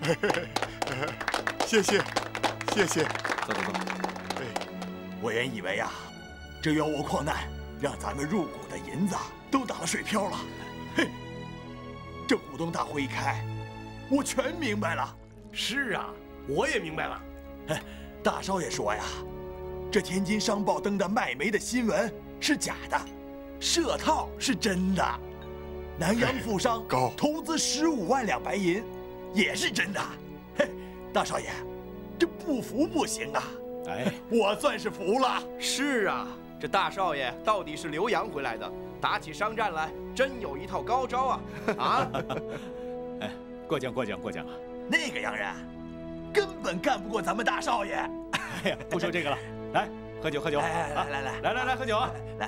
谢谢，谢谢。 走走走。 哎，我原以为啊，这腰窝矿难让咱们入股的银子都打了水漂了。嘿，这股东大会一开，我全明白了。 是啊，我也明白了。 哎，大少爷说呀，这天津商报登的卖煤的新闻是假的，设套是真的。南洋富商投资十五万两白银，也是真的。嘿，大少爷，这不服不行啊！ 哎， 我算是服了。 是啊，这大少爷到底是留洋回来的，打起商战来真有一套高招啊！啊！ 哎，过奖过奖过奖了。 那个洋人根本干不过咱们大少爷。 哎呀，不说这个了，来喝酒喝酒。 来来来来来来来喝酒啊！ 来。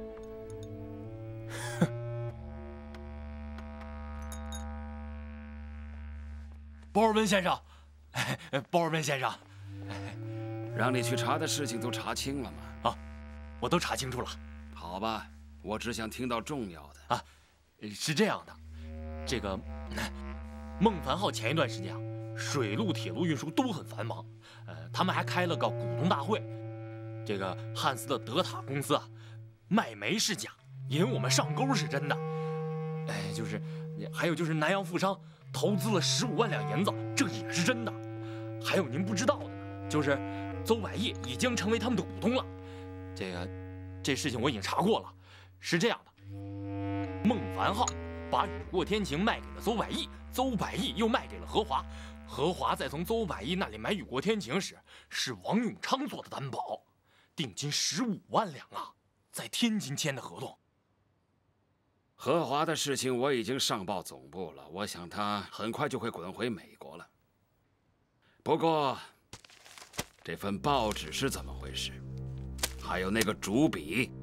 鲍尔温先生，鲍尔温先生， 让你去查的事情都查清了吗？ 啊，我都查清楚了。 好吧，我只想听到重要的。 啊，是这样的，这个孟凡浩前一段时间啊，水路、铁路运输都很繁忙，呃，他们还开了个股东大会。这个汉斯的德塔公司啊，卖煤是假，引我们上钩是真的。哎，就是还有就是南洋富商投资了十五万两银子，这也是真的。还有您不知道的呢，就是邹百亿已经成为他们的股东了。这个这事情我已经查过了，是这样的：孟凡浩把雨过天晴卖给了邹百亿，邹百亿又卖给了何华，何华在从邹百亿那里买雨过天晴时，是王永昌做的担保，定金十五万两啊，在天津签的合同。 何华的事情我已经上报总部了，我想他很快就会滚回美国了。不过，这份报纸是怎么回事？还有那个主笔，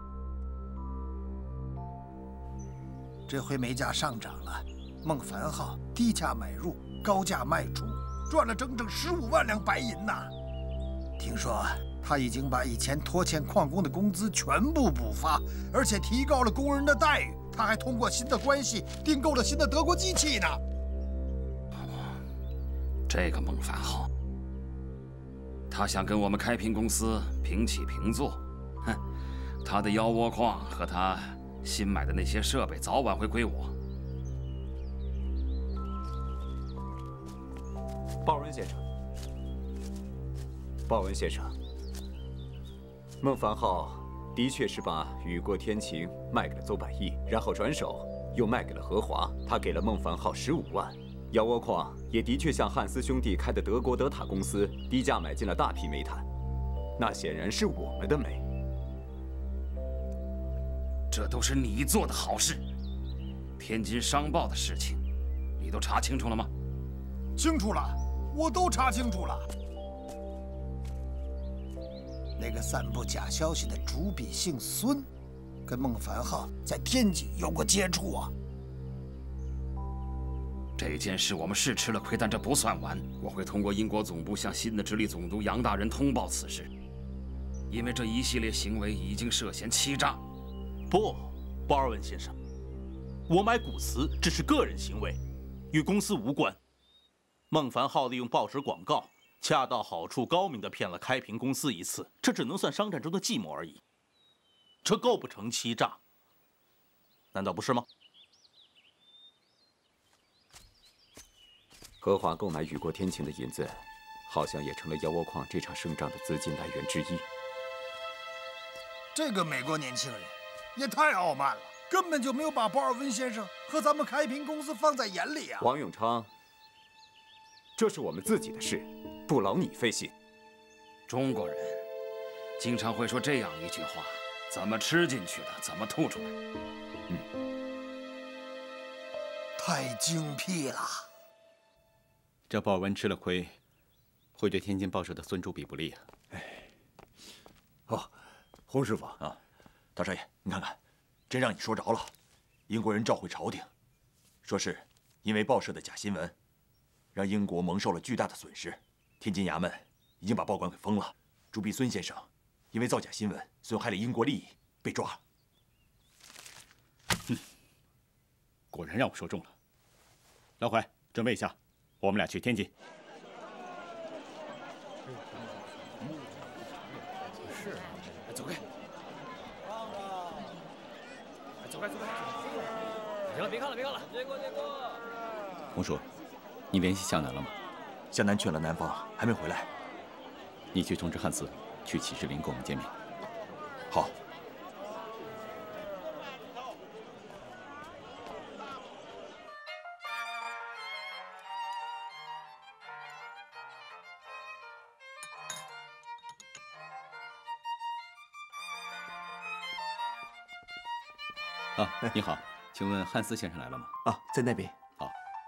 这回煤价上涨了，孟凡浩低价买入，高价卖出，赚了整整十五万两白银呐！听说他已经把以前拖欠矿工的工资全部补发，而且提高了工人的待遇。他还通过新的关系订购了新的德国机器呢。 这个孟凡浩，他想跟我们开平公司平起平坐。哼，他的腰窝矿和他新买的那些设备，早晚会归我。 鲍文先生，鲍文先生，孟凡浩的确是把雨过天晴卖给了邹百亿，然后转手又卖给了何华。他给了孟凡浩十五万。药窝矿也的确向汉斯兄弟开的德国德塔公司低价买进了大批煤炭，那显然是我们的煤。 这都是你做的好事。天津商报的事情，你都查清楚了吗？ 清楚了，我都查清楚了。那个散布假消息的主笔姓孙，跟孟凡浩在天津有过接触啊。 这件事我们是吃了亏，但这不算完。我会通过英国总部向新的直隶总督杨大人通报此事，因为这一系列行为已经涉嫌欺诈。 不，鲍尔文先生，我买古瓷只是个人行为，与公司无关。孟凡浩利用报纸广告，恰到好处、高明地骗了开平公司一次，这只能算商战中的计谋而已，这构不成欺诈，难道不是吗？ 何华购买雨过天晴的银子，好像也成了药窝矿这场胜仗的资金来源之一。 这个美国年轻人也太傲慢了，根本就没有把鲍尔文先生和咱们开平公司放在眼里啊！ 王永昌，这是我们自己的事，不劳你费心。 中国人经常会说这样一句话：怎么吃进去的，怎么吐出来。 嗯， 太精辟了。 这鲍文吃了亏，会对天津报社的孙主笔不利啊。 哎，哦，洪师傅啊，大少爷，你看看，真让你说着了。英国人召回朝廷，说是因为报社的假新闻，让英国蒙受了巨大的损失。天津衙门已经把报馆给封了。主笔孙先生因为造假新闻损害了英国利益，被抓。 哼，果然让我说中了。老怀，准备一下。我们俩去天津。 是，走开！走开，走开！行了，别看了，别看了，接过，接过。 洪叔，你联系向南了吗？ 向南去了南方，还没回来。 你去通知汉斯，去启士林跟我们见面。 好。 啊，你好，请问汉斯先生来了吗？ 啊，在那边。 好，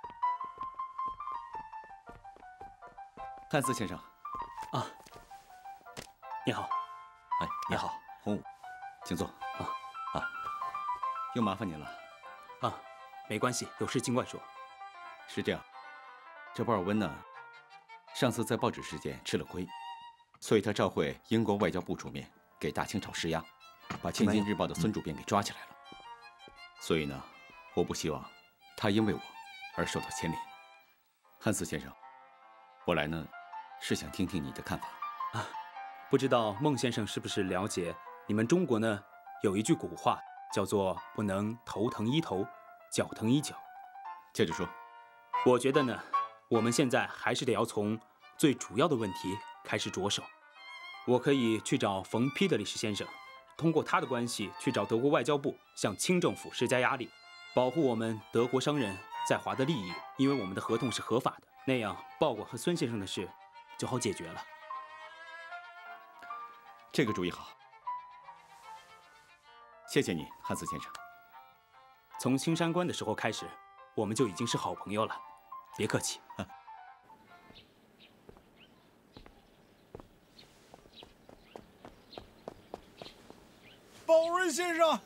汉斯先生。 啊，你好。 哎，你好，洪武，请坐。啊啊，又麻烦您了。 啊，没关系，有事尽管说。 是这样，这鲍尔温呢，上次在报纸事件吃了亏，所以他召会英国外交部出面给大清朝施压，把《天津日报》的孙主编给抓起来了。所以呢，我不希望他因为我而受到牵连。汉斯先生，我来呢是想听听你的看法。 啊，不知道孟先生是不是了解，你们中国呢有一句古话叫做“不能头疼医头，脚疼医脚”， 接着说。 我觉得呢，我们现在还是得要从最主要的问题开始着手。我可以去找冯·皮德里什先生，通过他的关系去找德国外交部，向清政府施加压力，保护我们德国商人在华的利益，因为我们的合同是合法的。那样，鲍管和孙先生的事就好解决了。 这个主意好，谢谢你，汉斯先生。 从青山关的时候开始，我们就已经是好朋友了，别客气。 鲍瑞先生，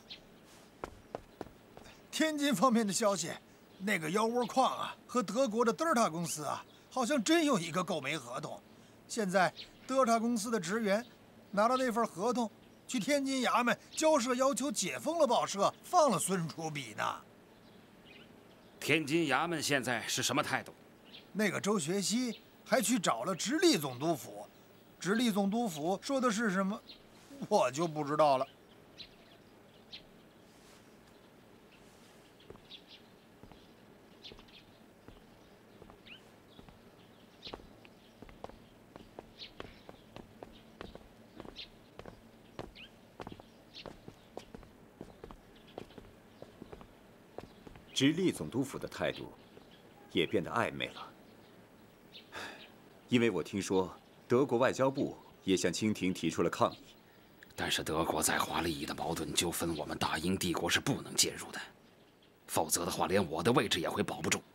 天津方面的消息，那个腰窝矿啊和德国的德尔塔公司啊，好像真有一个购煤合同。现在德尔塔公司的职员拿了那份合同，去天津衙门交涉，要求解封了报社，放了孙楚比呢。 天津衙门现在是什么态度？ 那个周学熙还去找了直隶总督府，直隶总督府说的是什么，我就不知道了。 直隶总督府的态度也变得暧昧了，因为我听说德国外交部也向清廷提出了抗议。 但是德国在华利益的矛盾纠纷，我们大英帝国是不能介入的，否则的话，连我的位置也会保不住。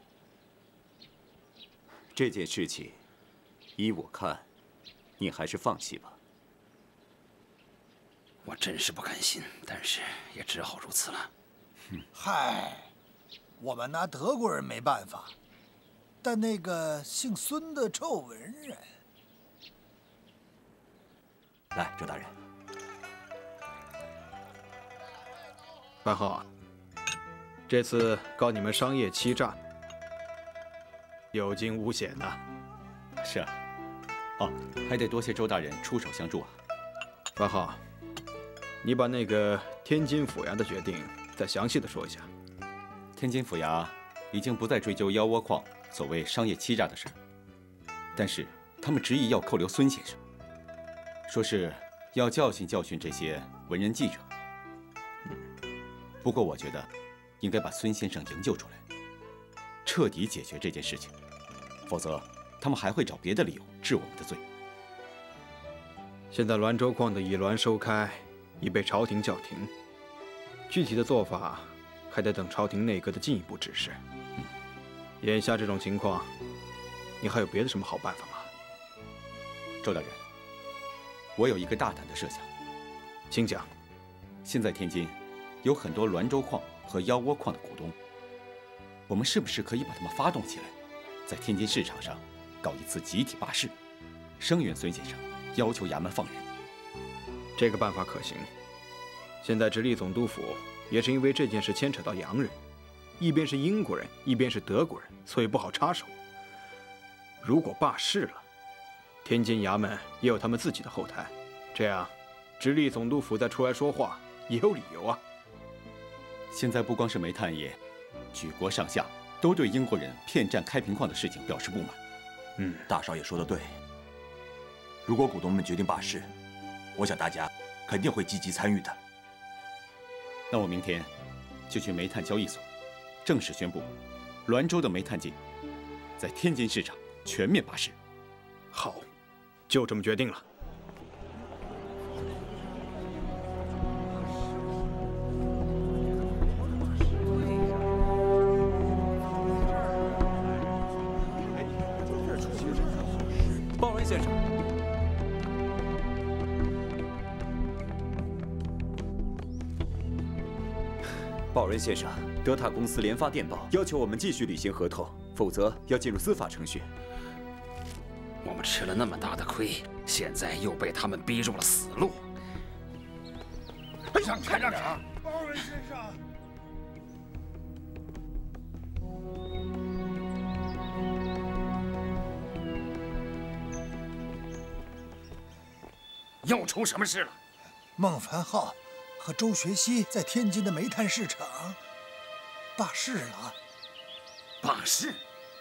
这件事情，依我看，你还是放弃吧。 我真是不甘心，但是也只好如此了。 嗨，我们拿德国人没办法，但那个姓孙的臭文人， 来，周大人。 范浩，这次告你们商业欺诈，有惊无险呐。 是啊，哦，还得多谢周大人出手相助啊。 范浩，你把那个天津府衙的决定再详细的说一下。 天津府衙已经不再追究腰窝矿所谓商业欺诈的事，但是他们执意要扣留孙先生，说是要教训教训这些文人记者。不过我觉得应该把孙先生营救出来，彻底解决这件事情，否则他们还会找别的理由治我们的罪。 现在滦州矿的以滦收开已被朝廷叫停，具体的做法还得等朝廷内阁的进一步指示。嗯，眼下这种情况，你还有别的什么好办法吗？ 周大人，我有一个大胆的设想， 请讲。 现在天津有很多滦州矿和腰窝矿的股东，我们是不是可以把他们发动起来，在天津市场上搞一次集体罢市，声援孙先生，要求衙门放人？ 这个办法可行。现在直隶总督府也是因为这件事牵扯到洋人，一边是英国人，一边是德国人，所以不好插手。如果罢市了，天津衙门也有他们自己的后台，这样直隶总督府再出来说话也有理由啊。 现在不光是煤炭业，举国上下都对英国人骗占开平矿的事情表示不满。 嗯，大少爷说的对。如果股东们决定罢市，我想大家肯定会积极参与的。 那我明天就去煤炭交易所，正式宣布，滦州的煤炭界在天津市场全面罢市。 好，就这么决定了。 鲍文先生。 鲍仁先生，德塔公司连发电报，要求我们继续履行合同，否则要进入司法程序。 我们吃了那么大的亏，现在又被他们逼入了死路。 让开让开！鲍仁先生， 又出什么事了？ 孟凡浩和周学熙在天津的煤炭市场罢市了。 发誓，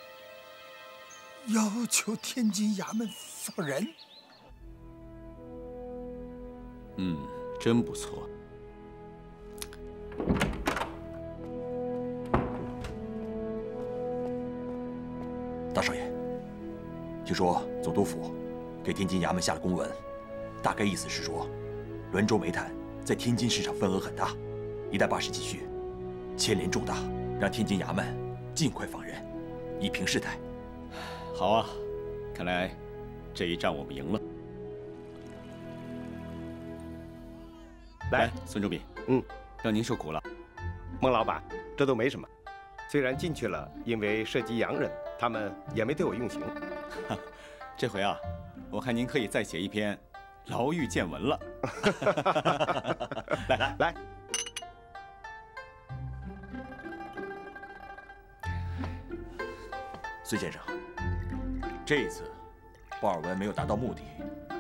要求天津衙门放人。 嗯，真不错。 大少爷，听说总督府给天津衙门下了公文，大概意思是说，滦州煤炭在天津市场份额很大，一旦罢市继续，牵连重大，让天津衙门尽快放人，以平事态。 好啊，看来这一仗我们赢了。来，孙仲敏， 嗯， 让您受苦了。 孟老板，这都没什么，虽然进去了，因为涉及洋人，他们也没对我用刑。 这回啊，我看您可以再写一篇牢狱见闻了。来来来， 孙先生，这一次鲍尔文没有达到目的，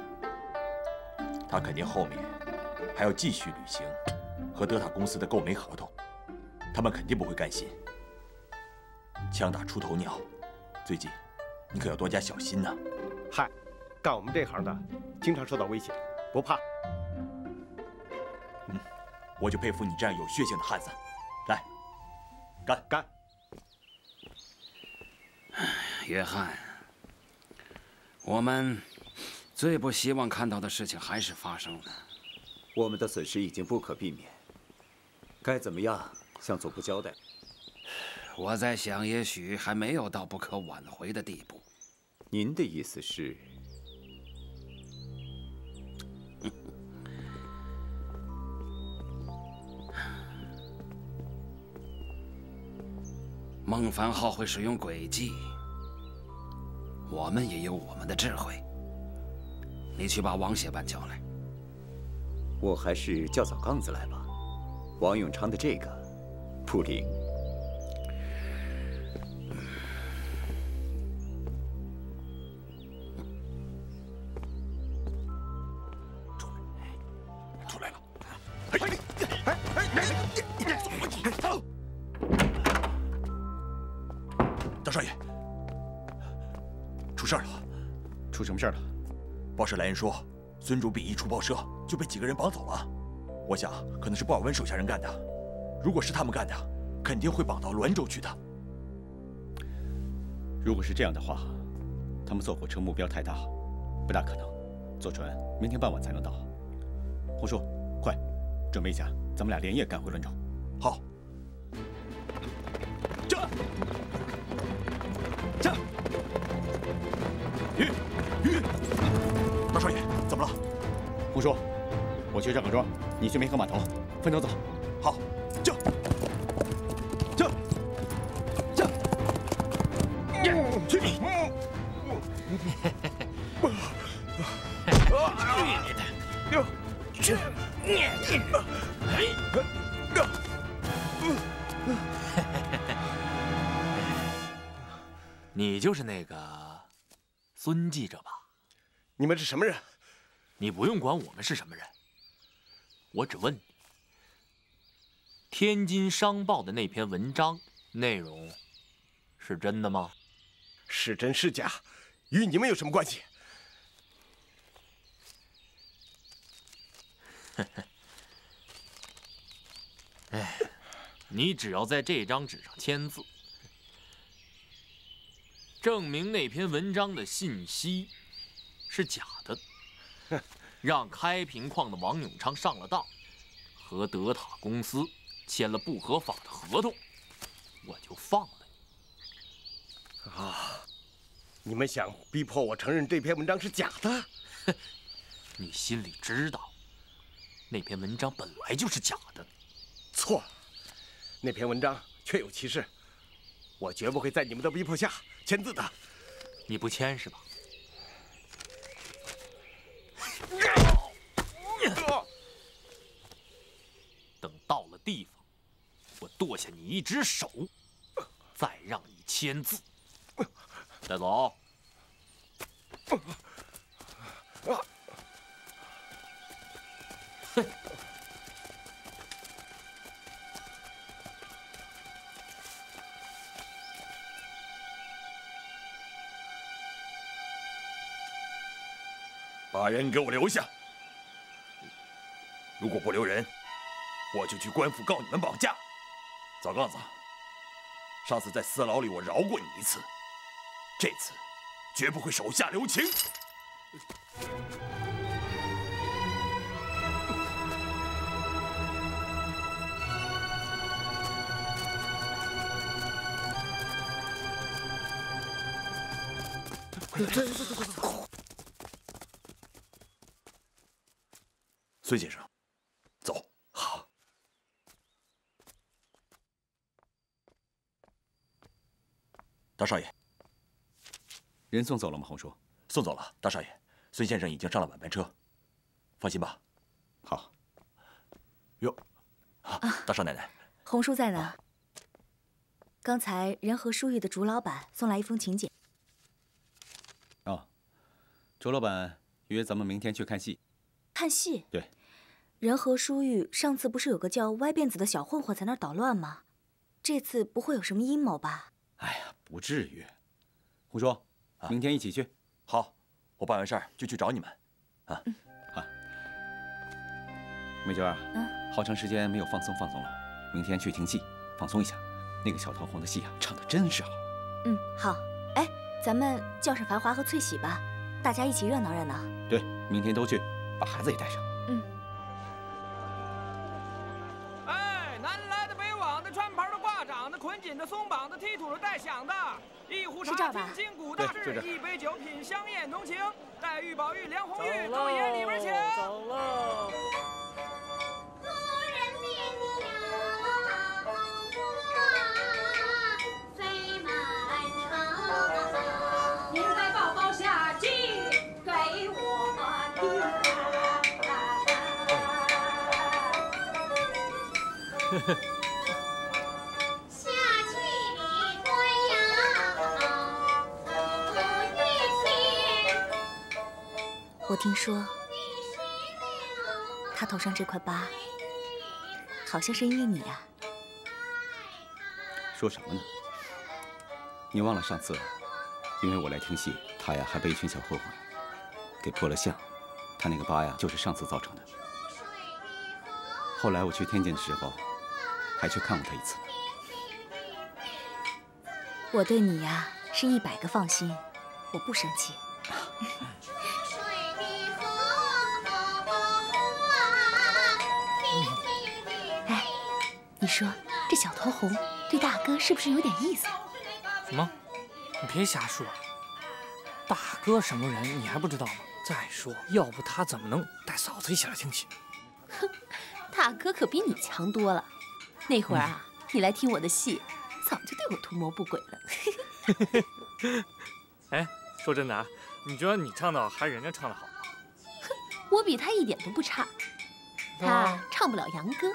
他肯定后面还要继续履行和德塔公司的购煤合同，他们肯定不会甘心。枪打出头鸟，最近你可要多加小心呐。 嗨，干我们这行的，经常受到威胁，不怕。 嗯，我就佩服你这样有血性的汉子。来，干干！ 约翰，我们最不希望看到的事情还是发生了。 我们的损失已经不可避免，该怎么样向总部交代？ 我在想，也许还没有到不可挽回的地步。 您的意思是？ 孟凡浩会使用诡计，我们也有我们的智慧。你去把王协办叫来。 我还是叫早杠子来吧。王永昌的这个不灵。 出来了！大少爷，出事了！ 出什么事了？ 报社来人说，孙主笔一出报社就被几个人绑走了。我想可能是鲍尔文手下人干的。如果是他们干的，肯定会绑到滦州去的。 如果是这样的话，他们坐火车目标太大，不大可能。坐船明天傍晚才能到。胡叔，快，准备一下，咱们俩连夜赶回滦州。 好。 这，这，鱼，鱼， 大少爷，怎么了？ 胡叔，我去郑港庄，你去梅河码头，分头走。 好，这， 这，这， 去！ 去你的！去你的！ 你就是那个孙记者吧？ 你们是什么人？ 你不用管我们是什么人，我只问你：天津商报的那篇文章内容是真的吗？ 是真是假，与你们有什么关系？ 哎，你只要在这张纸上签字，证明那篇文章的信息是假的，让开平矿的王永昌上了当，和德塔公司签了不合法的合同，我就放了你。啊！你们想逼迫我承认这篇文章是假的？ 你心里知道，那篇文章本来就是假的。 错了，那篇文章确有其事，我绝不会在你们的逼迫下签字的。 你不签是吧？等到了地方，我剁下你一只手，再让你签字。带走。哼。 把人给我留下。如果不留人，我就去官府告你们绑架。枣杠子，上次在私牢里我饶过你一次，这次绝不会手下留情。孙先生，走。好。大少爷， 人送走了吗？红叔， 送走了。大少爷，孙先生已经上了晚班车，放心吧。 好。 哟，啊，大少奶奶， 红叔在呢。刚才仁和书寓的竹老板送来一封请柬。 哦，竹老板约咱们明天去看戏。 看戏？ 对。 仁和书寓上次不是有个叫歪辫子的小混混在那儿捣乱吗？这次不会有什么阴谋吧？ 哎呀，不至于。胡叔，明天一起去。 好，我办完事儿就去找你们。啊， 嗯、 好。美娟儿， 嗯， 好长时间没有放松放松了，明天去听戏，放松一下。那个小桃红的戏啊，唱得真是好。 嗯，好。哎，咱们叫上繁华和翠喜吧，大家一起热闹热闹。 对，明天都去，把孩子也带上。 嗯。 哎，南来的、北往的、穿袍的、挂掌的、捆紧的、松绑的、踢土的、带响的，一壶茶听今古大事，一杯酒品香艳浓情。黛玉、宝玉、梁红玉都爷里边请。走喽。 下去里端阳，不一天。 我听说，他头上这块疤，好像是因为你啊。 说什么呢？你忘了上次，因为我来听戏，他呀还被一群小混混给破了相，他那个疤呀就是上次造成的。后来我去天津的时候，还去看过他一次。 我对你呀是一百个放心，我不生气。哎，你说这小桃红对大哥是不是有点意思？ 什么？你别瞎说！大哥什么人你还不知道吗？再说，要不他怎么能带嫂子一起来听戏？ 哼，大哥可比你强多了。那会儿啊，嗯、你来听我的戏，早就对我图谋不轨了。 哎，说真的啊，你觉得你唱的好还是人家唱的好？ 哼，我比他一点都不差。他唱不了洋歌。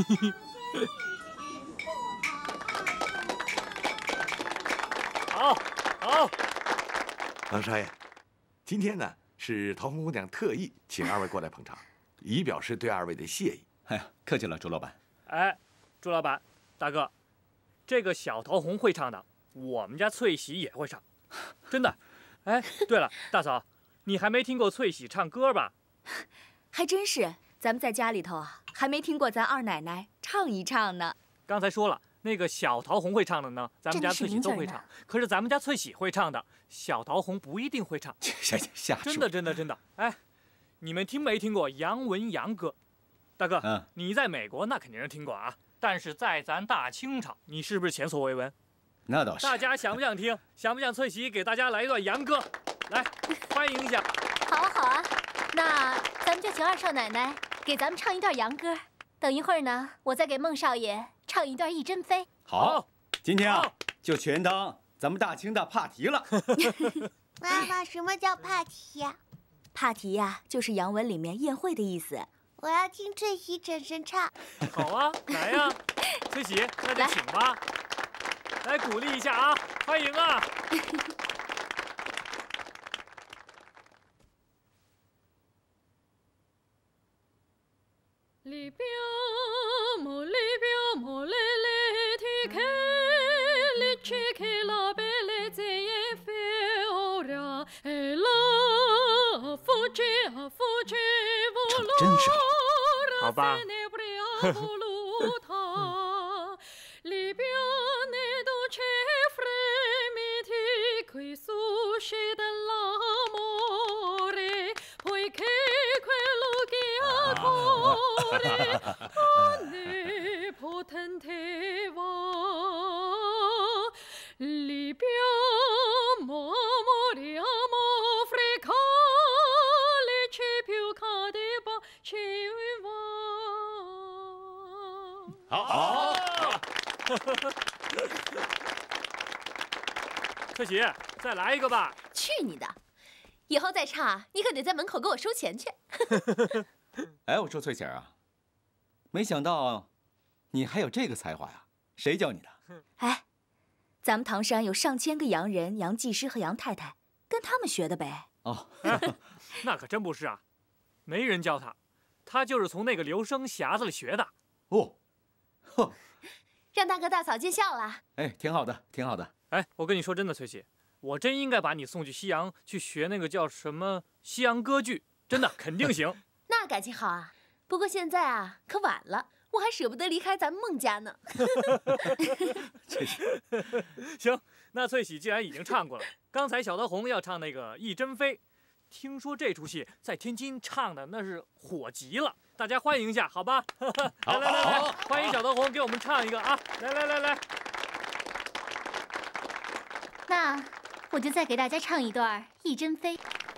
好，好。 王少爷，今天呢是桃红姑娘特意请二位过来捧场，以表示对二位的谢意。 哎呀，客气了，朱老板。 哎，朱老板，大哥，这个小桃红会唱的，我们家翠喜也会唱，真的。哎，对了，大嫂，你还没听过翠喜唱歌吧？ 还真是，咱们在家里头啊，还没听过咱二奶奶唱一唱呢。 刚才说了，那个小桃红会唱的呢，咱们家翠喜都会唱。可是咱们家翠喜会唱的，小桃红不一定会唱。 瞎瞎说！ 真的，真的，真的。哎，你们听没听过杨文杨歌？大哥，嗯，你在美国那肯定是听过啊，但是在咱大清朝，你是不是前所未闻？ 那倒是。 大家想不想听？想不想翠喜给大家来一段洋歌？来，欢迎一下。 好啊，好啊，那咱们就请二少奶奶给咱们唱一段洋歌。等一会儿呢，我再给孟少爷唱一段《一针飞》。 好，今天啊，就全当咱们大清的帕提了。 妈妈，什么叫帕提呀？ 帕提呀，就是洋文里面宴会的意思。 我要听翠喜婶婶唱。 好啊，来呀，翠喜，那就请吧。来鼓励一下啊，欢迎啊！ 里边么里边么嘞嘞提开里去开老白来再也飞哦呀，哎啦，福建。 真是好。 好吧。 好，好。翠喜，再来一个吧。 去你的！以后再唱，你可得在门口给我收钱去。 哎，我说翠喜儿啊，没想到你还有这个才华呀，谁教你的？ 哎，咱们唐山有上千个洋人、洋技师和洋太太，跟他们学的呗。 哦， 那可真不是啊，没人教他，他就是从那个留声匣子里学的。 哦，呵， 让大哥大嫂见笑了。 哎，挺好的，挺好的。 哎，我跟你说真的，翠喜，我真应该把你送去西洋去学那个叫什么西洋歌剧，真的肯定行。 那感情好啊，不过现在啊可晚了，我还舍不得离开咱们孟家呢。 行，那翠喜既然已经唱过了，刚才小桃红要唱那个《一针飞》，听说这出戏在天津唱的那是火极了，大家欢迎一下，好吧？来来来来，欢迎小桃红给我们唱一个啊！来来来来。 那我就再给大家唱一段《一针飞》。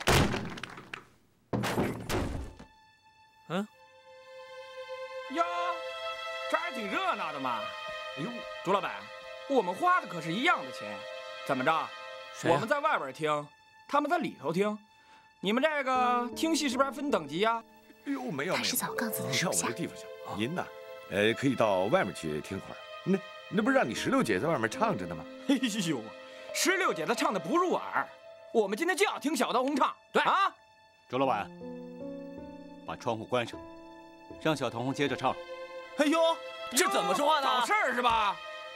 嗯。 哟，这还挺热闹的嘛！哎呦，朱老板，我们花的可是一样的钱，怎么着？啊、我们在外边听，他们在里头听。你们这个听戏是不是还分等级呀？ 哎呦，没有没有， 他是枣杠子的你看手下。 我这地方小，您呐，呃，可以到外面去听会儿。那那不是让你石榴姐在外面唱着呢吗？ 哎呦，石榴姐她唱的不入耳，我们今天就要听小桃红唱。对啊， 周老板，把窗户关上，让小桃红接着唱。 哎呦，这怎么说话呢？找事儿是吧？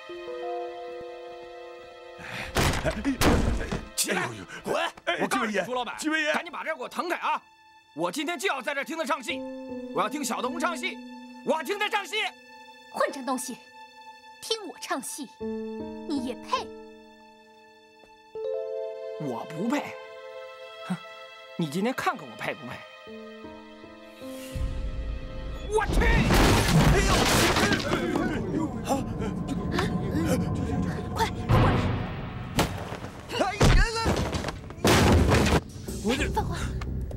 起来，滚！我告诉你，朱老板， 季文爷， 赶紧把这儿给我腾开啊！我今天就要在这儿听他唱戏，我要听小桃红唱戏，我要听他唱戏。 混账东西，听我唱戏，你也配？ 我不配。哼，你今天看看我配不配？我去！哎呦！啊！ 快快过来！ 哎呀！ 我这放话。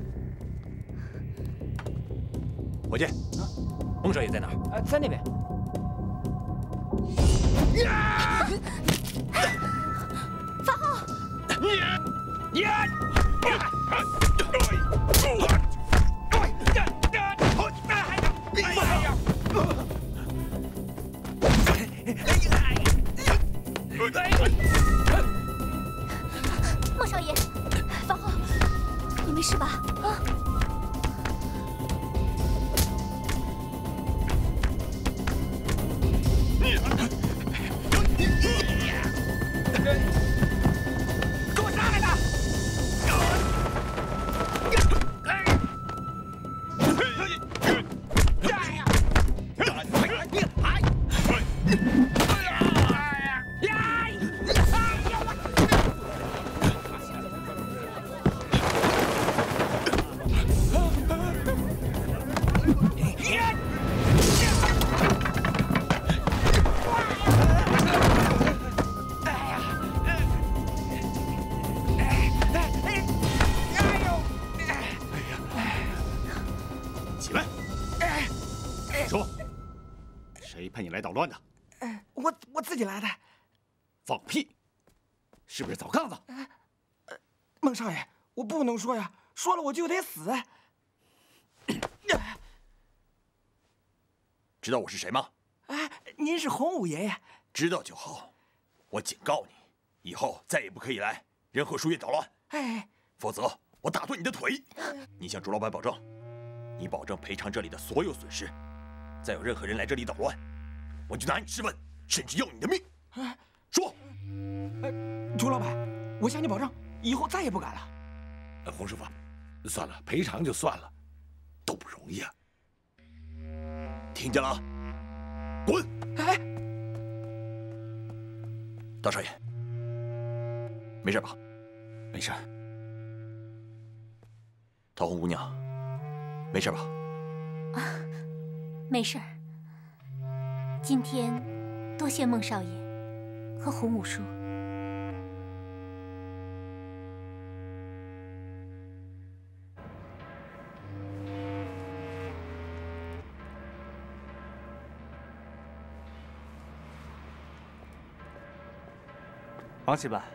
伙计，孟少爷在哪儿？ 呃，在那边。 法号。 你。 孟少爷，法号，你没事吧？啊！ 给我上来的！ 起来！说，谁派你来捣乱的？ 我我自己来的。 放屁！是不是枣杠子？ 孟少爷，我不能说呀，说了我就得死。 知道我是谁吗？ 哎，您是洪武爷爷。 知道就好。我警告你，以后再也不可以来仁和书院捣乱。 哎， 否则我打断你的腿。你向朱老板保证，你保证赔偿这里的所有损失。再有任何人来这里捣乱，我就拿你试问，甚至要你的命。说。 朱老板，我向你保证，以后再也不敢了。 洪师傅，算了，赔偿就算了，都不容易啊。 听见了？滚！ 哎， 大少爷，没事吧？ 没事。 桃红姑娘，没事吧？ 啊，没事儿。今天多谢孟少爷和洪五叔。 王喜办，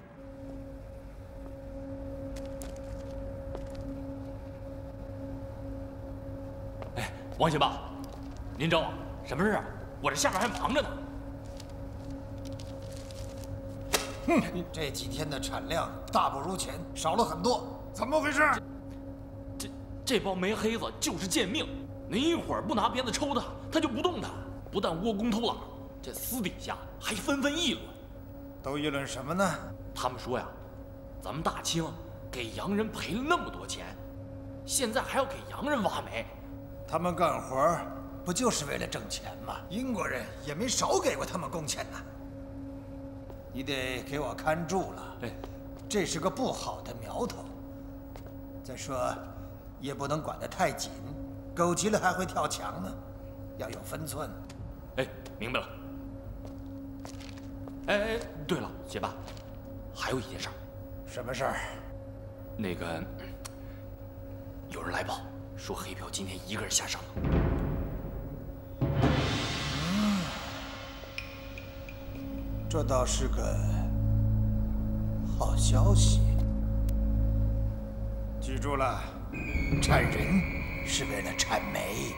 哎，王学霸，您找我什么事啊？我这下面还忙着呢。 哼，这几天的产量大不如前，少了很多，怎么回事？ 这这帮煤黑子就是贱命，您一会儿不拿鞭子抽他，他就不动弹，不但窝工偷懒，这私底下还纷纷议论。 都议论什么呢？ 他们说呀，咱们大清给洋人赔了那么多钱，现在还要给洋人挖煤。 他们干活不就是为了挣钱吗？英国人也没少给过他们工钱呢。你得给我看住了， 哎， 这是个不好的苗头。再说，也不能管得太紧，狗急了还会跳墙呢，要有分寸。 哎，明白了。哎哎，对了，学霸，还有一件事儿。 什么事儿？ 那个，有人来报说黑瓢今天一个人下山了。 嗯，这倒是个好消息。记住了，产人是为了产煤。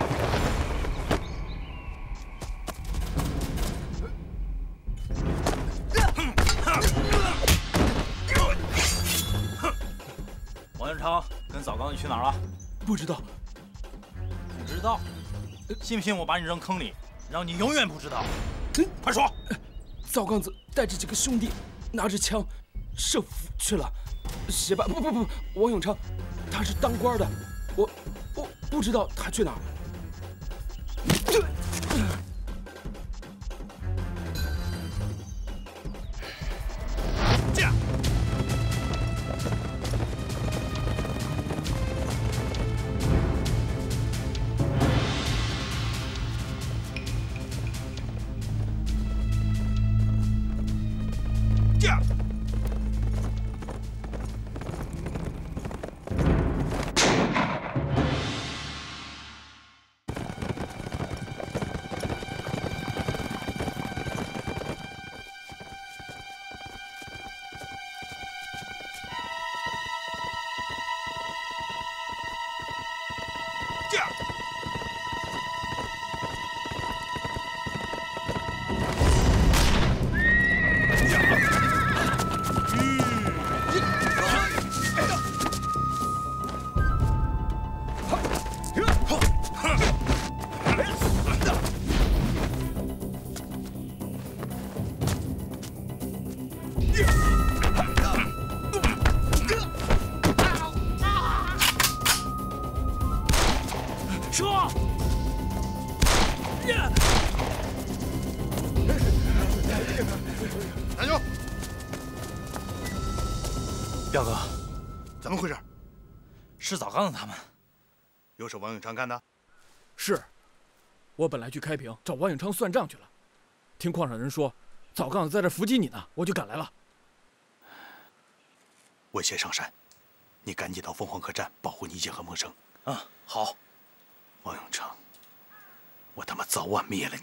王永昌跟早刚你去哪儿了？ 不知道。 不知道？信不信我把你扔坑里，让你永远不知道？快说！ 早刚子带着几个兄弟，拿着枪，射府去了。协办不不不，王永昌，他是当官的，我我不知道他去哪儿。 驾！驾！ 南兄， 彪哥， 怎么回事？ 是早刚子他们， 又是王永昌干的？ 是，我本来去开平找王永昌算账去了，听矿上人说，早刚子在这伏击你呢，我就赶来了。 我先上山，你赶紧到凤凰客栈保护倪姐和孟生。 啊，好。 王永昌，我他妈早晚灭了你！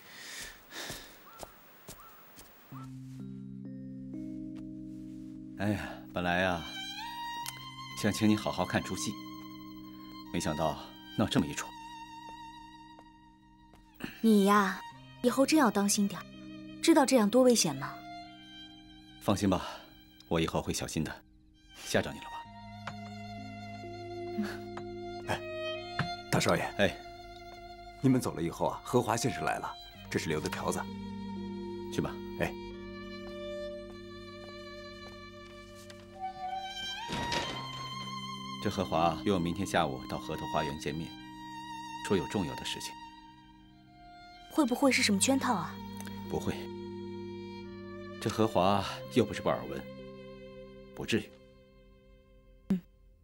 哎呀，本来呀，想请你好好看出戏，没想到闹这么一出。 你呀，以后真要当心点，知道这样多危险吗？ 放心吧，我以后会小心的，吓着你了吧？ 哎，大少爷， 哎， 你们走了以后啊，荷华先生来了，这是留的条子， 去吧。 哎。 这荷华约我明天下午到河头花园见面，说有重要的事情。 会不会是什么圈套啊？ 不会，这荷华又不是鲍尔文，不至于。 嗯。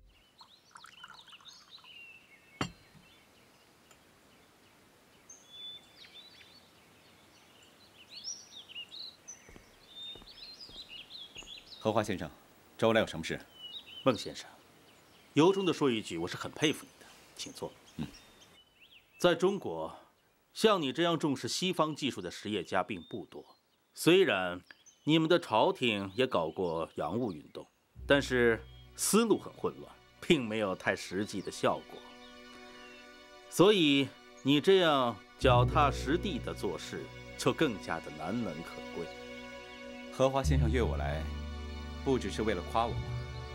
荷华先生，找我来有什么事？ 孟先生，由衷的说一句，我是很佩服你的，请坐。 嗯， 在中国，像你这样重视西方技术的实业家并不多。虽然你们的朝廷也搞过洋务运动，但是思路很混乱，并没有太实际的效果。所以你这样脚踏实地的做事，就更加的难能可贵。 荷华先生约我来，不只是为了夸我吗？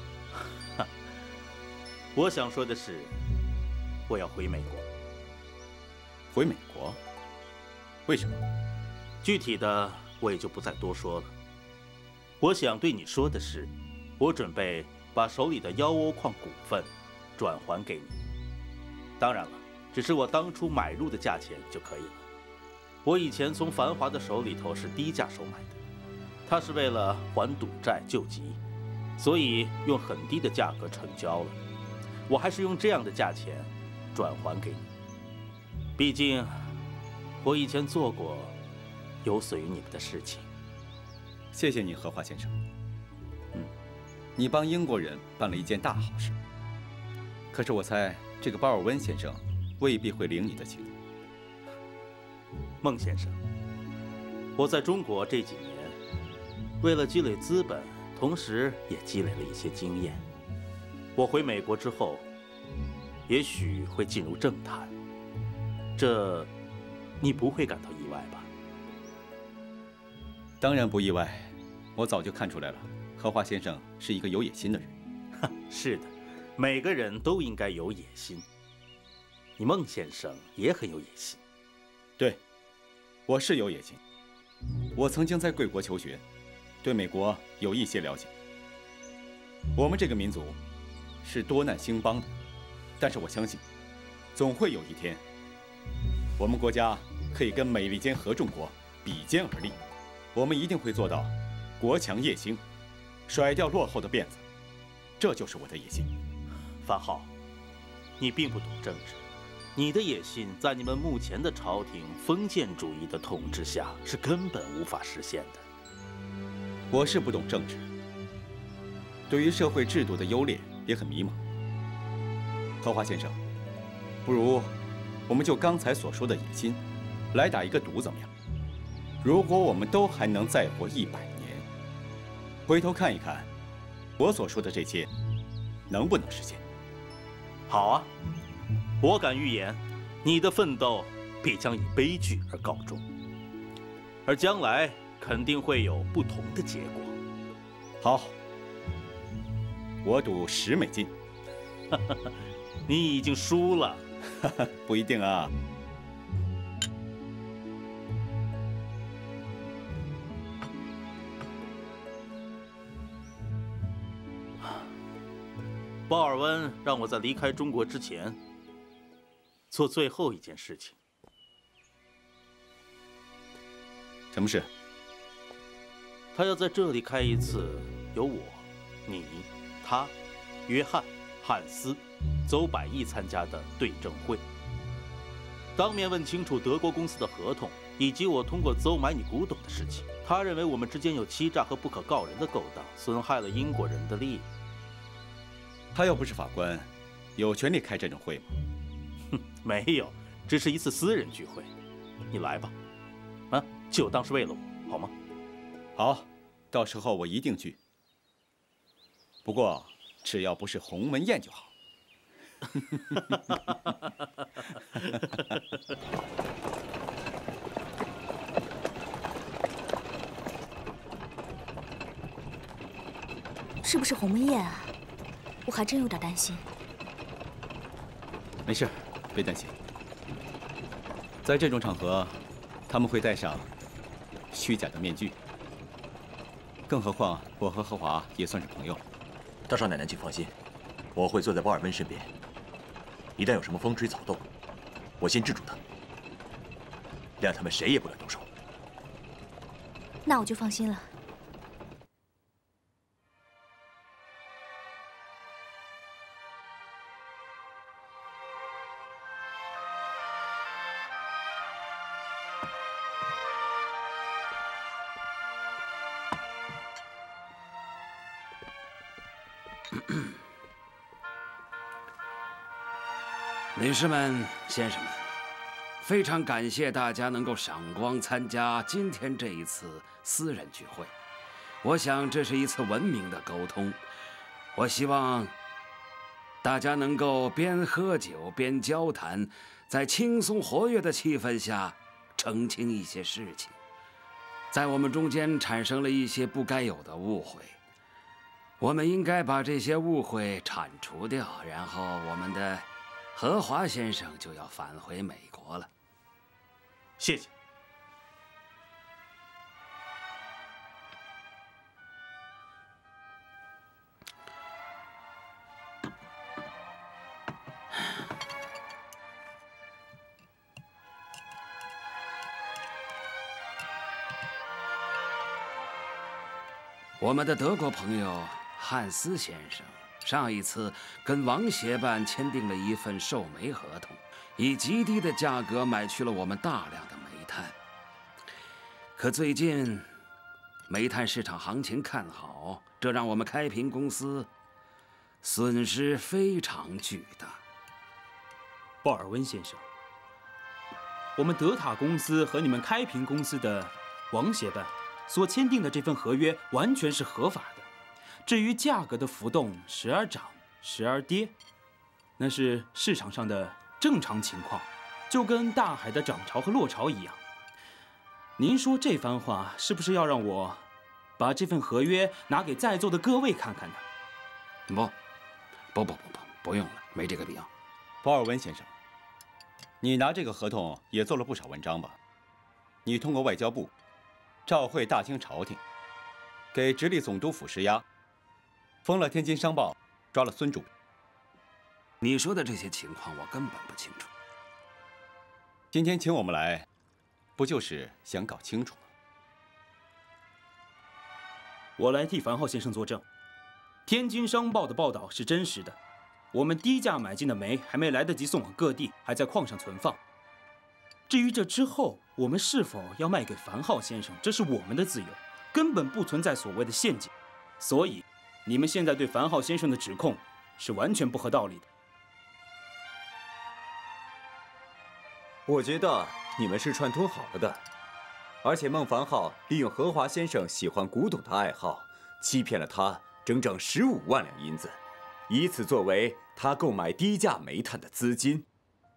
我想说的是，我要回美国。 回美国？为什么？ 具体的我也就不再多说了。我想对你说的是，我准备把手里的腰窝矿股份转还给你。当然了，只是我当初买入的价钱就可以了。我以前从繁华的手里头是低价收买的，他是为了还赌债救急，所以用很低的价格成交了。我还是用这样的价钱转还给你。毕竟，我以前做过有损于你们的事情。 谢谢你，荷华先生。嗯，你帮英国人办了一件大好事。可是我猜这个鲍尔温先生未必会领你的情。 孟先生，我在中国这几年，为了积累资本，同时也积累了一些经验。我回美国之后，也许会进入政坛，这你不会感到意外吧？ 当然不意外，我早就看出来了，荷华先生是一个有野心的人。 是的，每个人都应该有野心。你孟先生也很有野心。 对，我是有野心。我曾经在贵国求学，对美国有一些了解。我们这个民族是多难兴邦的，但是我相信，总会有一天，我们国家可以跟美利坚合众国比肩而立。我们一定会做到国强业兴，甩掉落后的辫子。这就是我的野心。 樊浩，你并不懂政治，你的野心在你们目前的朝廷封建主义的统治下是根本无法实现的。 我是不懂政治，对于社会制度的优劣也很迷茫。荷华先生，不如我们就刚才所说的野心，来打一个赌，怎么样？如果我们都还能再活一百年，回头看一看，我所说的这些能不能实现？ 好啊，我敢预言，你的奋斗必将以悲剧而告终，而将来肯定会有不同的结果。 好，我赌十美金。 你已经输了。 不一定啊。 鲍尔温让我在离开中国之前做最后一件事情。 什么事？ 他要在这里开一次由我、你、他、约翰、汉斯、邹百亿参加的对证会，当面问清楚德国公司的合同以及我通过邹买你古董的事情。他认为我们之间有欺诈和不可告人的勾当，损害了英国人的利益。 他又不是法官，有权利开这种会吗？ 哼，没有，只是一次私人聚会。你来吧，啊，就当是为了我，好吗？ 好，到时候我一定去。不过，只要不是鸿门宴就好。 是不是鸿门宴啊？我还真有点担心。 没事，别担心。在这种场合，他们会戴上虚假的面具。更何况，我和荷华也算是朋友。 大少奶奶请放心，我会坐在鲍尔温身边。一旦有什么风吹草动，我先制住他。 让他们谁也不能动手。 那我就放心了。 女士们、先生们，非常感谢大家能够赏光参加今天这一次私人聚会。我想这是一次文明的沟通。我希望大家能够边喝酒边交谈，在轻松活跃的气氛下澄清一些事情。在我们中间产生了一些不该有的误会，我们应该把这些误会铲除掉，然后我们的荷华先生就要返回美国了。 谢谢。 我们的德国朋友汉斯先生上一次跟王协办签订了一份售煤合同，以极低的价格买去了我们大量的煤炭。可最近煤炭市场行情看好，这让我们开平公司损失非常巨大。 鲍尔温先生，我们德塔公司和你们开平公司的王协办所签订的这份合约完全是合法的。至于价格的浮动，时而涨，时而跌，那是市场上的正常情况，就跟大海的涨潮和落潮一样。您说这番话是不是要让我把这份合约拿给在座的各位看看呢？ 不，不不不不，不用了，没这个必要。 鲍尔温先生，你拿这个合同也做了不少文章吧？你通过外交部召会大清朝廷，给直隶总督府施压，封了《天津商报》，抓了孙主。 你说的这些情况我根本不清楚。 今天请我们来，不就是想搞清楚吗？ 我来替樊浩先生作证，《天津商报》的报道是真实的。我们低价买进的煤还没来得及送往各地，还在矿上存放。至于这之后我们是否要卖给樊浩先生，这是我们的自由，根本不存在所谓的陷阱。所以，你们现在对樊浩先生的指控是完全不合道理的。 我觉得你们是串通好了的，而且孟凡浩利用荷华先生喜欢古董的爱好，欺骗了他整整十五万两银子，以此作为他购买低价煤炭的资金。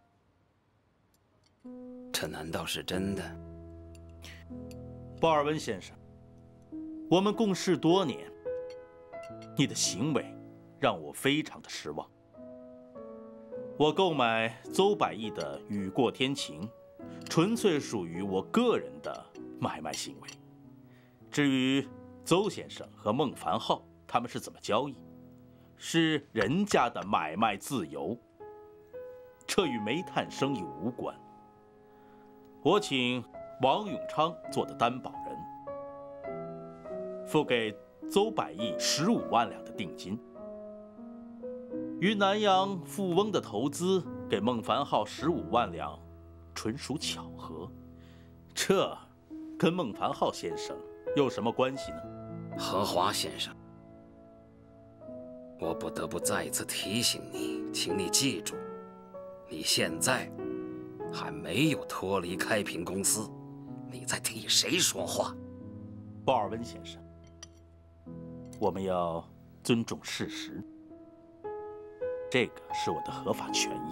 这难道是真的？ 鲍尔温先生，我们共事多年，你的行为让我非常的失望。我购买邹百亿的雨过天晴，纯粹属于我个人的买卖行为。至于邹先生和孟凡浩他们是怎么交易，是人家的买卖自由，这与煤炭生意无关。我请王永昌做的担保人，付给邹百亿十五万两的定金。与南洋富翁的投资给孟凡浩十五万两，纯属巧合，这跟孟凡浩先生有什么关系呢？ 荷华先生，我不得不再一次提醒你，请你记住，你现在还没有脱离开平公司，你在替谁说话？ 鲍尔温先生，我们要尊重事实。这个是我的合法权益。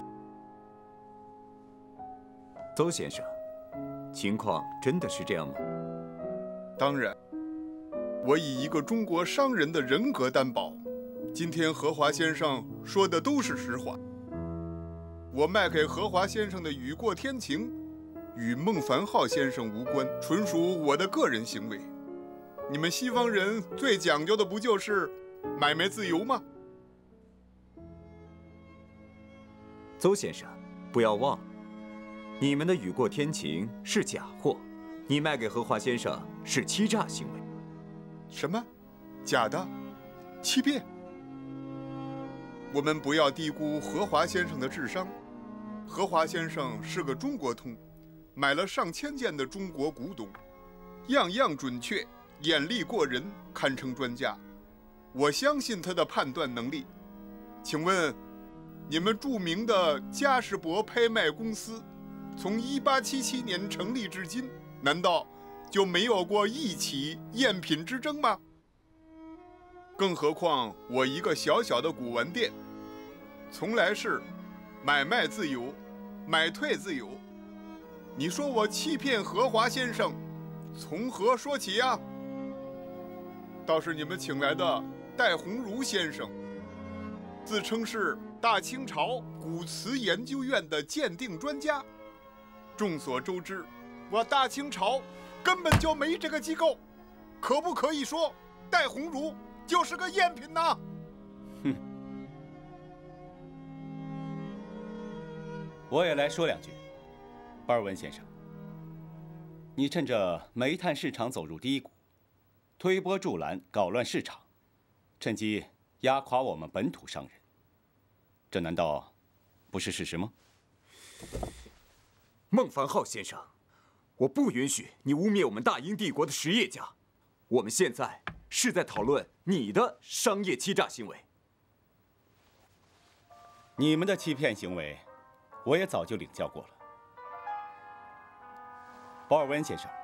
邹先生，情况真的是这样吗？ 当然，我以一个中国商人的人格担保，今天荷华先生说的都是实话。我卖给荷华先生的雨过天晴，与孟凡浩先生无关，纯属我的个人行为。你们西方人最讲究的不就是买卖自由吗？ 邹先生，不要忘了， 你们的雨过天晴是假货，你卖给荷华先生是欺诈行为。 什么？假的？欺骗？我们不要低估荷华先生的智商。荷华先生是个中国通，买了上千件的中国古董，样样准确，眼力过人，堪称专家。我相信他的判断能力。请问，你们著名的嘉士伯拍卖公司，从一八七七年成立至今，难道就没有过一起赝品之争吗？更何况我一个小小的古玩店，从来是买卖自由，买退自由。你说我欺骗荷华先生，从何说起呀？倒是你们请来的戴鸿儒先生，自称是大清朝古瓷研究院的鉴定专家。众所周知，我大清朝根本就没这个机构，可不可以说戴鸿儒就是个赝品呢？ 哼！我也来说两句，巴尔文先生，你趁着煤炭市场走入低谷，推波助澜，搞乱市场，趁机压垮我们本土商人，这难道不是事实吗？ 孟凡浩先生，我不允许你污蔑我们大英帝国的实业家。我们现在是在讨论你的商业欺诈行为。 你们的欺骗行为，我也早就领教过了。保尔温先生，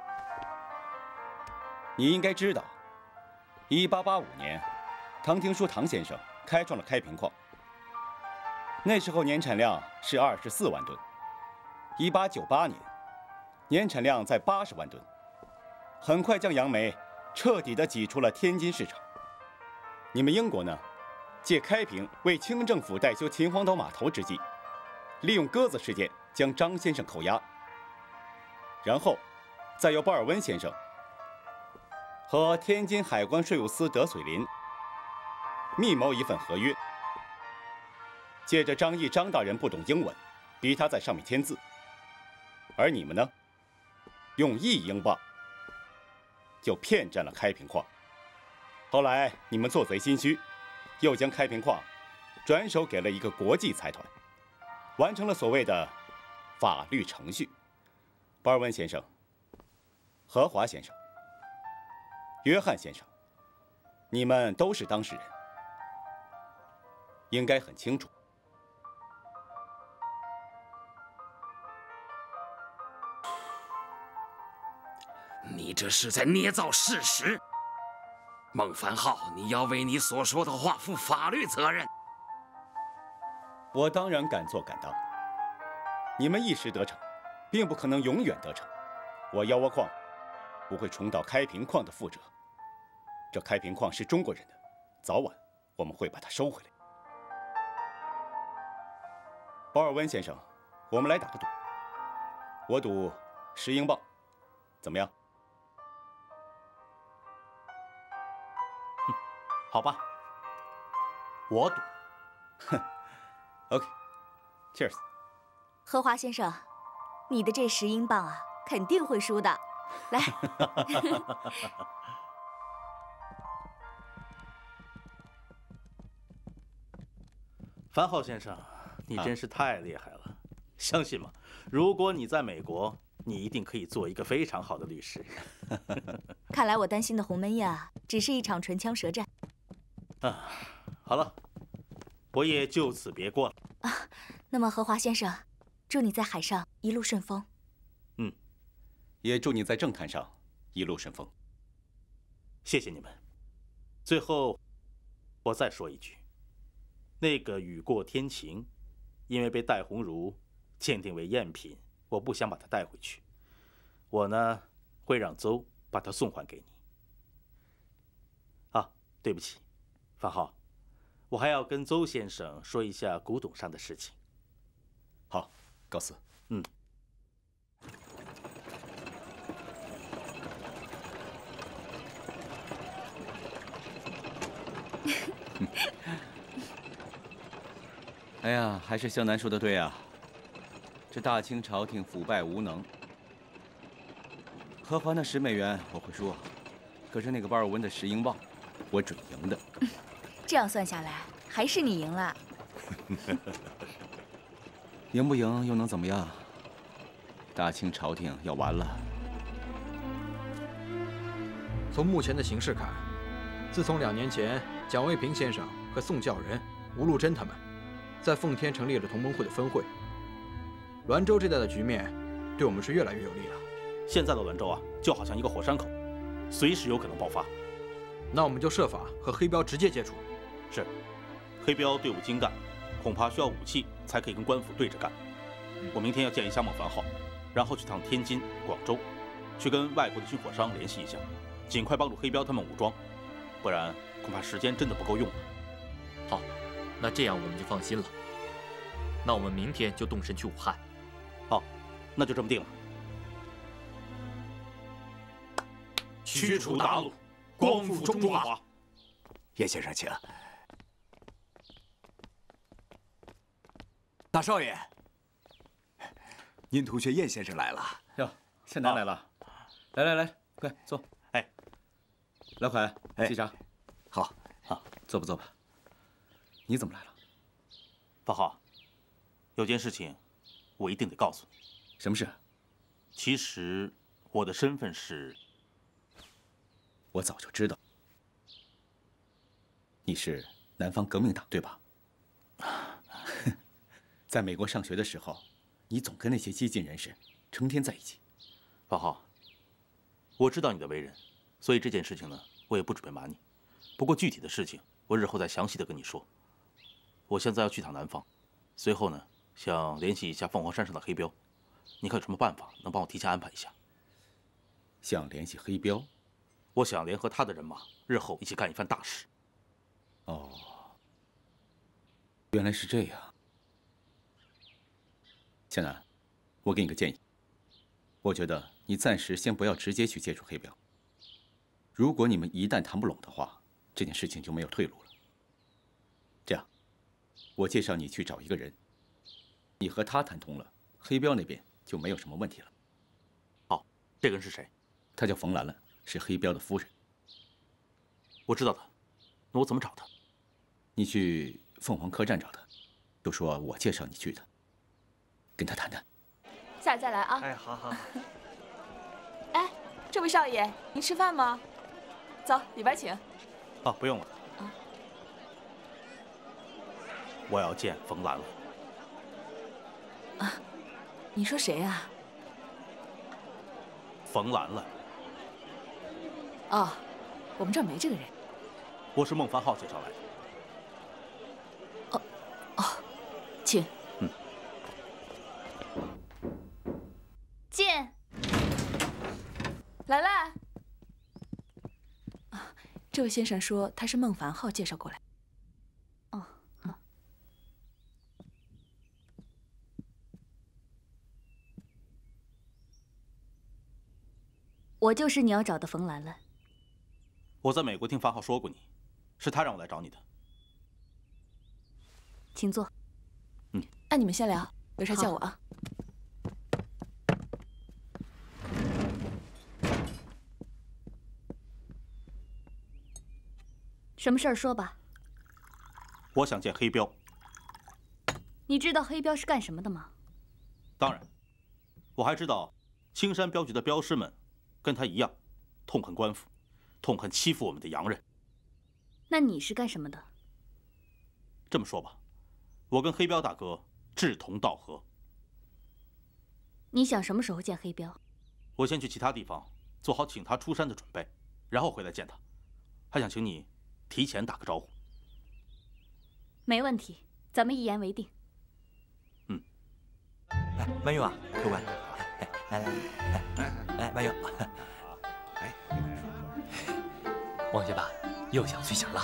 你应该知道，一八八五年，唐廷枢唐先生开创了开平矿，那时候年产量是二十四万吨。一八九八年，年产量在八十万吨，很快将杨梅彻底地挤出了天津市场。你们英国呢，借开平为清政府代修秦皇岛码头之际，利用鸽子事件将张先生扣押，然后再由鲍尔温先生和天津海关税务司德水林密谋一份合约，借着张毅张大人不懂英文，逼他在上面签字。而你们呢，用一英镑就骗占了开平矿。后来你们做贼心虚，又将开平矿转手给了一个国际财团，完成了所谓的法律程序。巴尔温先生、荷华先生、约翰先生，你们都是当事人，应该很清楚。 你这是在捏造事实，孟凡浩，你要为你所说的话负法律责任。 我当然敢做敢当。你们一时得逞，并不可能永远得逞。我腰窝矿不会重蹈开平矿的覆辙。这开平矿是中国人的，早晚我们会把它收回来。保尔温先生，我们来打个赌。我赌十英镑，怎么样？ 好吧，我赌。 哼 ，OK，Cheers。 荷华先生，你的这十英镑啊，肯定会输的。来。 樊浩先生，你真是太厉害了！啊、相信吗？如果你在美国，你一定可以做一个非常好的律师。 看来我担心的鸿门宴啊，只是一场唇枪舌战。 啊，好了，我也就此别过了。 啊，那么荷华先生，祝你在海上一路顺风。 嗯，也祝你在政坛上一路顺风。 谢谢你们。最后，我再说一句，那个雨过天晴，因为被戴鸿儒鉴定为赝品，我不想把它带回去。我呢，会让邹把它送还给你。啊，对不起。樊浩，我还要跟邹先生说一下古董上的事情。 好，告辞。 嗯。 哎呀，还是向南说的对啊。 这大清朝廷腐败无能，何华那十美元我会输，可是那个巴尔文的十英镑，我准赢的。 这样算下来，还是你赢了。 赢不赢又能怎么样？大清朝廷要完了。 从目前的形势看，自从两年前蒋卫平先生和宋教仁、吴禄贞他们在奉天成立了同盟会的分会，滦州这带的局面对我们是越来越有利了。 现在的滦州啊，就好像一个火山口，随时有可能爆发。 那我们就设法和黑标直接接触。 是，黑标队伍精干，恐怕需要武器才可以跟官府对着干。我明天要见一下孟凡浩，然后去趟天津、广州，去跟外国的军火商联系一下，尽快帮助黑标他们武装，不然恐怕时间真的不够用了。 好，那这样我们就放心了。那我们明天就动身去武汉。 好，那就这么定了。驱除鞑虏，光复中华。 叶先生，请。大少爷，您同学叶先生来了。 哟，向南来了。来来来，快坐。 哎， 老款，沏茶。 好， 好，坐吧坐吧。你怎么来了？ 法浩，有件事情，我一定得告诉你。 什么事？ 其实我的身份是…… 我早就知道。你是南方革命党对吧？在美国上学的时候，你总跟那些激进人士成天在一起。 法浩，我知道你的为人，所以这件事情呢，我也不准备瞒你。不过具体的事情，我日后再详细的跟你说。我现在要去趟南方，随后呢，想联系一下凤凰山上的黑标，你看有什么办法能帮我提前安排一下？ 想联系黑标？ 我想联合他的人马，日后一起干一番大事。 哦，原来是这样。向南，我给你个建议，我觉得你暂时先不要直接去接触黑标。如果你们一旦谈不拢的话，这件事情就没有退路了。这样，我介绍你去找一个人，你和他谈通了，黑标那边就没有什么问题了。 好，这个人是谁？ 他叫冯兰兰，是黑标的夫人。 我知道他，那我怎么找他？ 你去凤凰客栈找他，就说我介绍你去的，跟他谈谈。 下次再来啊！ 哎，好好。 哎，这位少爷，您吃饭吗？走，里边请。 哦，不用了。 啊。 我要见冯兰了。 啊，你说谁啊？ 冯兰兰。 哦，我们这儿没这个人。 我是孟凡浩介绍来的。 哦，哦，请。 嗯。 进。兰兰。啊，这位先生说他是孟凡浩介绍过来。 哦，嗯。我就是你要找的冯兰兰。 我在美国听凡浩说过你，是他让我来找你的。 请坐。 嗯， 那你们先聊，有事叫我啊。 什么事儿说吧。 我想见黑标。 你知道黑标是干什么的吗？ 当然，我还知道青山镖局的镖师们跟他一样，痛恨官府，痛恨欺负我们的洋人。 那你是干什么的？ 这么说吧，我跟黑标大哥志同道合。 你想什么时候见黑标？ 我先去其他地方做好请他出山的准备，然后回来见他。还想请你提前打个招呼。 没问题，咱们一言为定。 嗯。 哎，曼玉啊，客官，来来来，来，曼玉。 哎， 王学霸又想睡醒了。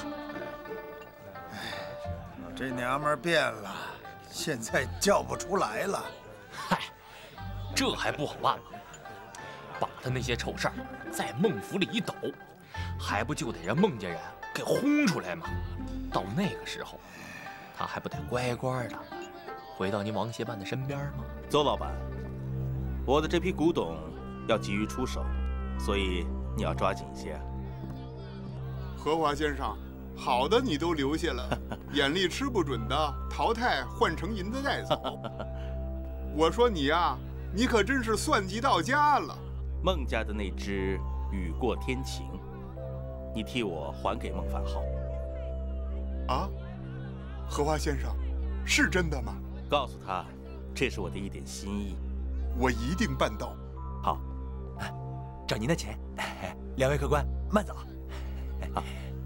这娘们儿变了，现在叫不出来了。 嗨，这还不好办吗？把他那些丑事儿在孟府里一抖，还不就得让孟家人给轰出来吗？到那个时候，他还不得乖乖的回到您王协办的身边吗？ 邹老板，我的这批古董要急于出手，所以你要抓紧一些。 荷华先生，好的你都留下了，眼力吃不准的淘汰换成银子带走。我说你呀、啊，你可真是算计到家了。 孟家的那只雨过天晴，你替我还给孟凡浩。 啊，荷华先生，是真的吗？ 告诉他，这是我的一点心意， 我一定办到。 好，找您的钱，两位客官慢走。好。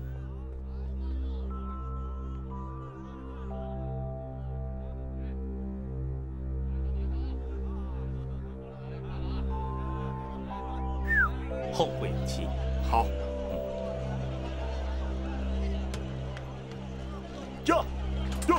后会有期。 好。 驾，驾。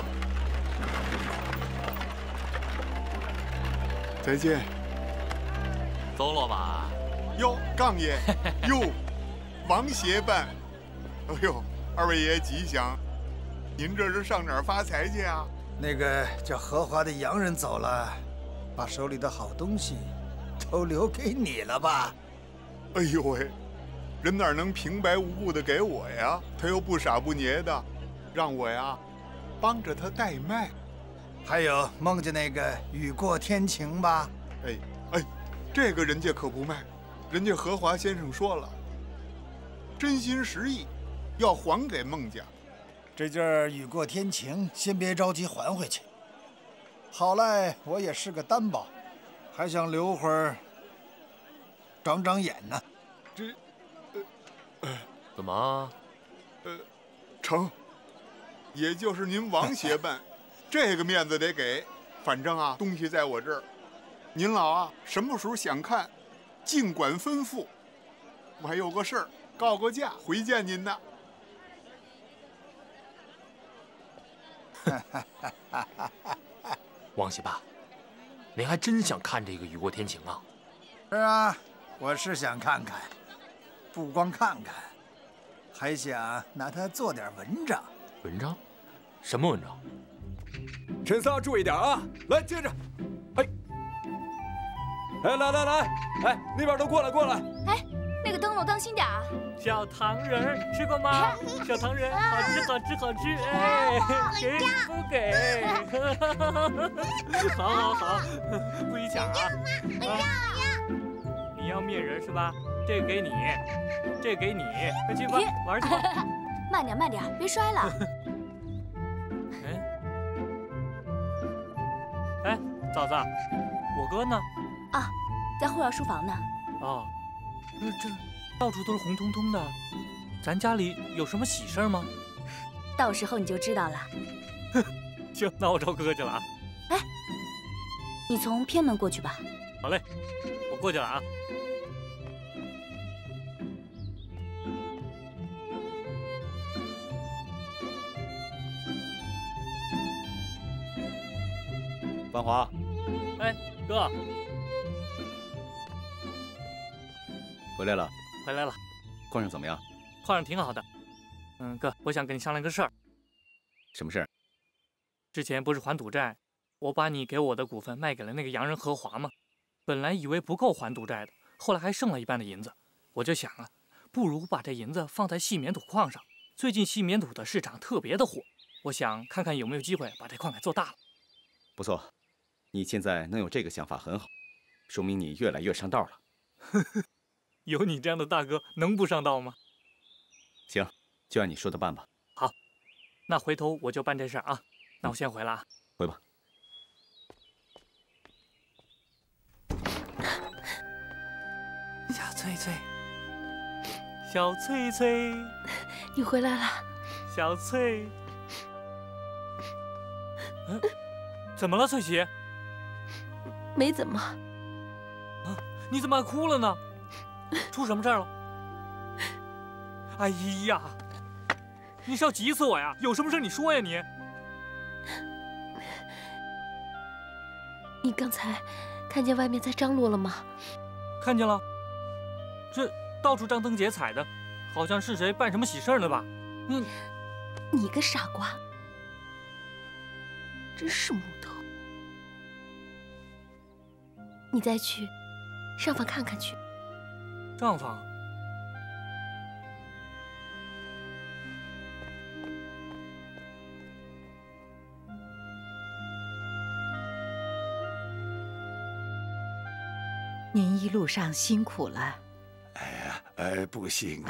再见。 邹老板。 哟，杠爷。哟，王协办。哎呦，二位爷吉祥。您这是上哪儿发财去啊？ 那个叫荷华的洋人走了，把手里的好东西都留给你了吧？ 哎呦喂，人哪能平白无故的给我呀？他又不傻不捏的，让我呀帮着他代卖。 还有梦见那个雨过天晴吧？ 哎哎，这个人家可不卖，人家荷华先生说了，真心实意要还给孟家。 这件雨过天晴，先别着急还回去。好赖我也是个担保，还想留会儿长长眼呢。 这，呃， 怎么？ 呃，成，也就是您王协办，这个面子得给。反正啊，东西在我这儿，您老啊，什么时候想看，尽管吩咐。我还有个事儿，告个假，回见您呢。 王协办，您还真想看这个雨过天晴啊？ 是啊，我是想看看，不光看看，还想拿它做点文章。 文章？什么文章？ 陈仨注意点啊！来，接着，哎，哎，来来来，哎，那边都过来过来。 哎，那个灯笼当心点啊！ 小糖人吃过吗？小糖人好吃好吃好吃，哎，给不给？好好好，不许抢啊！你要面人是吧？这个给你，这个给你，快去吧，玩去吧。 慢点慢点，别摔了。 哎，嫂子，我哥呢？ 啊，在后院书房呢。 哦，这这到处都是红彤彤的，咱家里有什么喜事吗？ 到时候你就知道了。 行，那我找哥哥去了啊。 哎，你从偏门过去吧。 好嘞，我过去了啊。 万华， 哎，哥， 回来了。 回来了。 矿上怎么样？ 矿上挺好的。嗯，哥，我想跟你商量个事儿。 什么事儿？ 之前不是还赌债，我把你给我的股份卖给了那个洋人荷华吗？本来以为不够还赌债的，后来还剩了一半的银子，我就想啊，不如把这银子放在细棉土矿上。最近细棉土的市场特别的火，我想看看有没有机会把这矿给做大了。 不错。你现在能有这个想法很好，说明你越来越上道了。 有你这样的大哥，能不上道吗？ 行，就按你说的办吧。 好，那回头我就办这事儿啊。那我先回了啊。 回吧。 小翠翠，小翠翠， 你回来了。 小翠，嗯，怎么了，翠喜？ 没怎么。 啊，你怎么还哭了呢？出什么事儿了？哎呀，你是要急死我呀！有什么事你说呀你。 你刚才看见外面在张罗了吗？ 看见了，这到处张灯结彩的，好像是谁办什么喜事呢吧？嗯， 你个傻瓜，真是木头。 你再去上房看看去。 账房。 您一路上辛苦了。 哎呀，哎，不辛苦。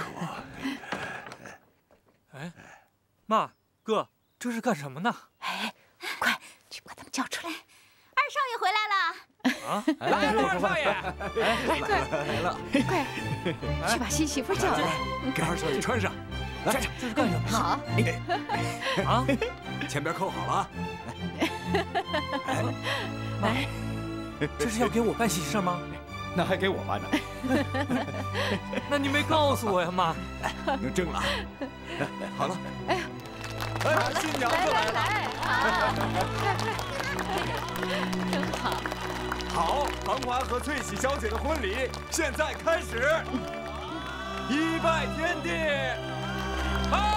哎，妈，哥，这是干什么呢？ 哎，快去把他们叫出来！ 二少爷回来了。 啊，来了，二少爷！ 哎，快来了，快去把新媳妇叫来， 给二少爷穿上。来， 这是干什么？ 好。 啊， 前边扣好了啊。 来，来，这是要给我办喜事吗？ 那还给我办呢？ 那你没告诉我呀，妈！ 来，能挣了啊！好了， 哎呀， 哎，新娘子来了！ 啊，真好。 好，芳华和翠喜小姐的婚礼现在开始，一拜天地！好。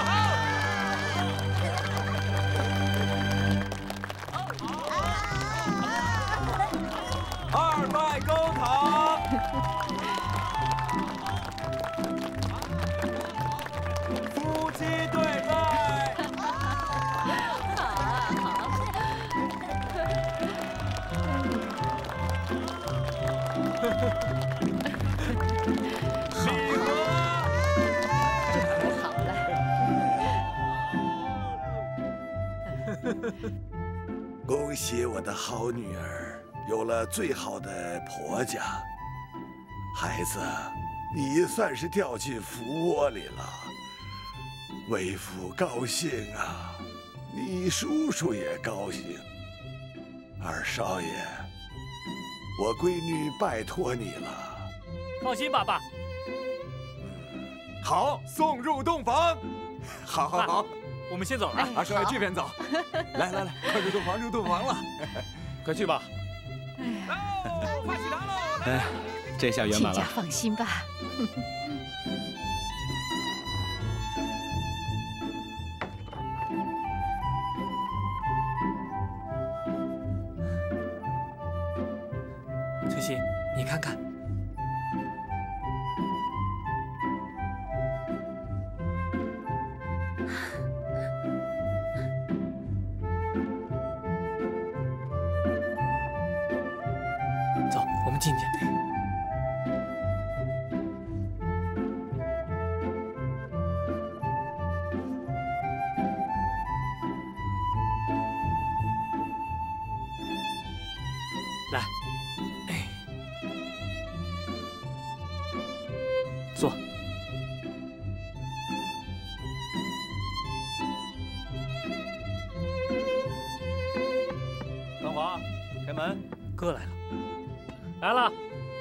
二拜高堂，夫妻对拜。礼盒， 好了。 恭喜我的好女儿！ 有了最好的婆家，孩子，你算是掉进福窝里了。为父高兴啊，你叔叔也高兴。二少爷，我闺女拜托你了。 放心，爸爸。 好，送入洞房。好，好，好， 我们先走了。 二少爷这边走。来来来，快入洞房，入洞房了。 快去吧。 哦，发喜糖喽！ 哎，这下圆满了。 亲家放心吧。 翠喜，你看看。进去。来，哎，坐。 芳华，开门。 哥来了。 来了，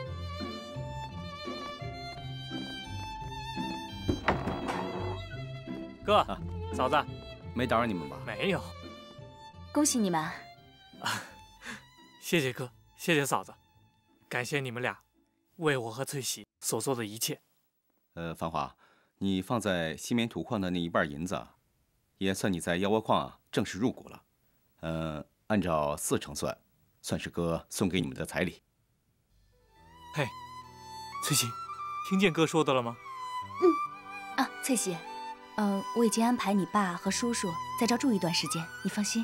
哥，啊、嫂子， 没打扰你们吧？ 没有。 恭喜你们！ 啊，谢谢哥，谢谢嫂子，感谢你们俩为我和翠喜所做的一切。 呃，繁华，你放在西棉土矿的那一半银子，也算你在腰窝矿啊正式入股了。呃，按照四成算，算是哥送给你们的彩礼。 嘿，翠喜，听见哥说的了吗？ 嗯，啊，翠喜，呃，我已经安排你爸和叔叔在这住一段时间，你放心。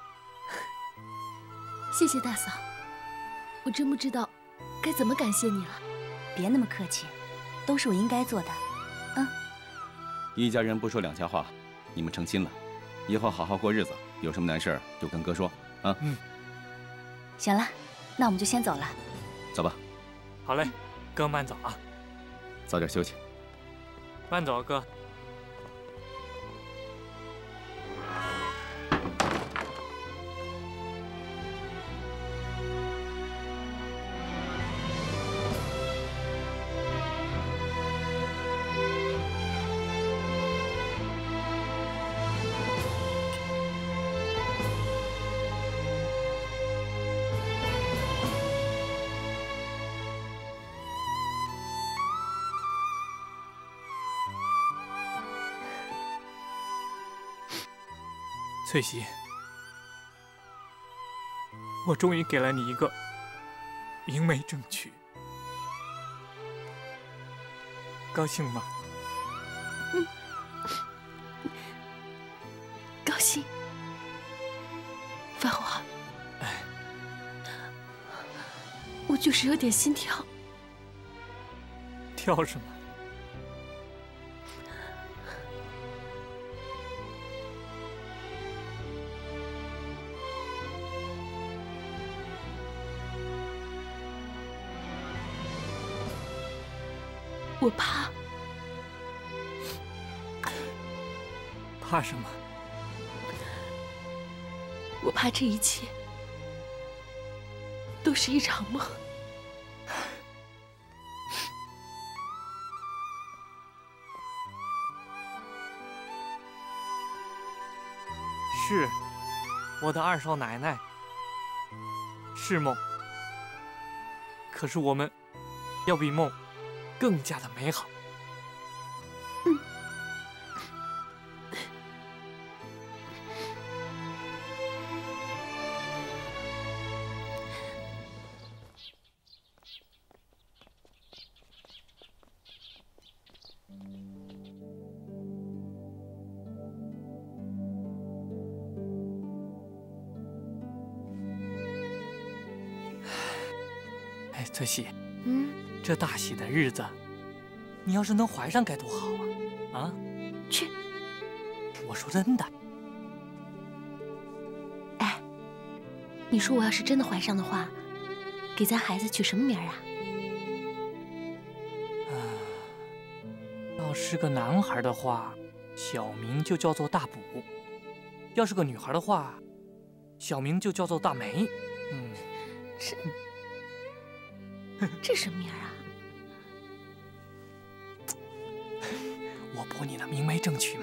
谢谢大嫂，我真不知道该怎么感谢你了。 别那么客气，都是我应该做的。嗯， 一家人不说两家话，你们成亲了，以后好好过日子，有什么难事就跟哥说啊。 嗯， 行了，那我们就先走了。 走吧。 好嘞，哥慢走啊， 早点休息。 慢走啊，哥。翠喜，我终于给了你一个明媒正娶，高兴吗？ 嗯，高兴。繁华， 哎， 我就是有点心跳。 跳什么？ 我怕。 怕什么？ 我怕这一切都是一场梦。 是，我的二少奶奶，是梦。可是我们要比梦更加的美好。 嗯。 哎，泽喜， 嗯， 这大喜的日子，你要是能怀上该多好啊！啊， 去。 我说真的。 哎，你说我要是真的怀上的话，给咱孩子取什么名啊？ 啊，要是个男孩的话，小名就叫做大补；要是个女孩的话，小名就叫做大梅。嗯， 这这什么名啊？ 我补你的明媒正娶嘛。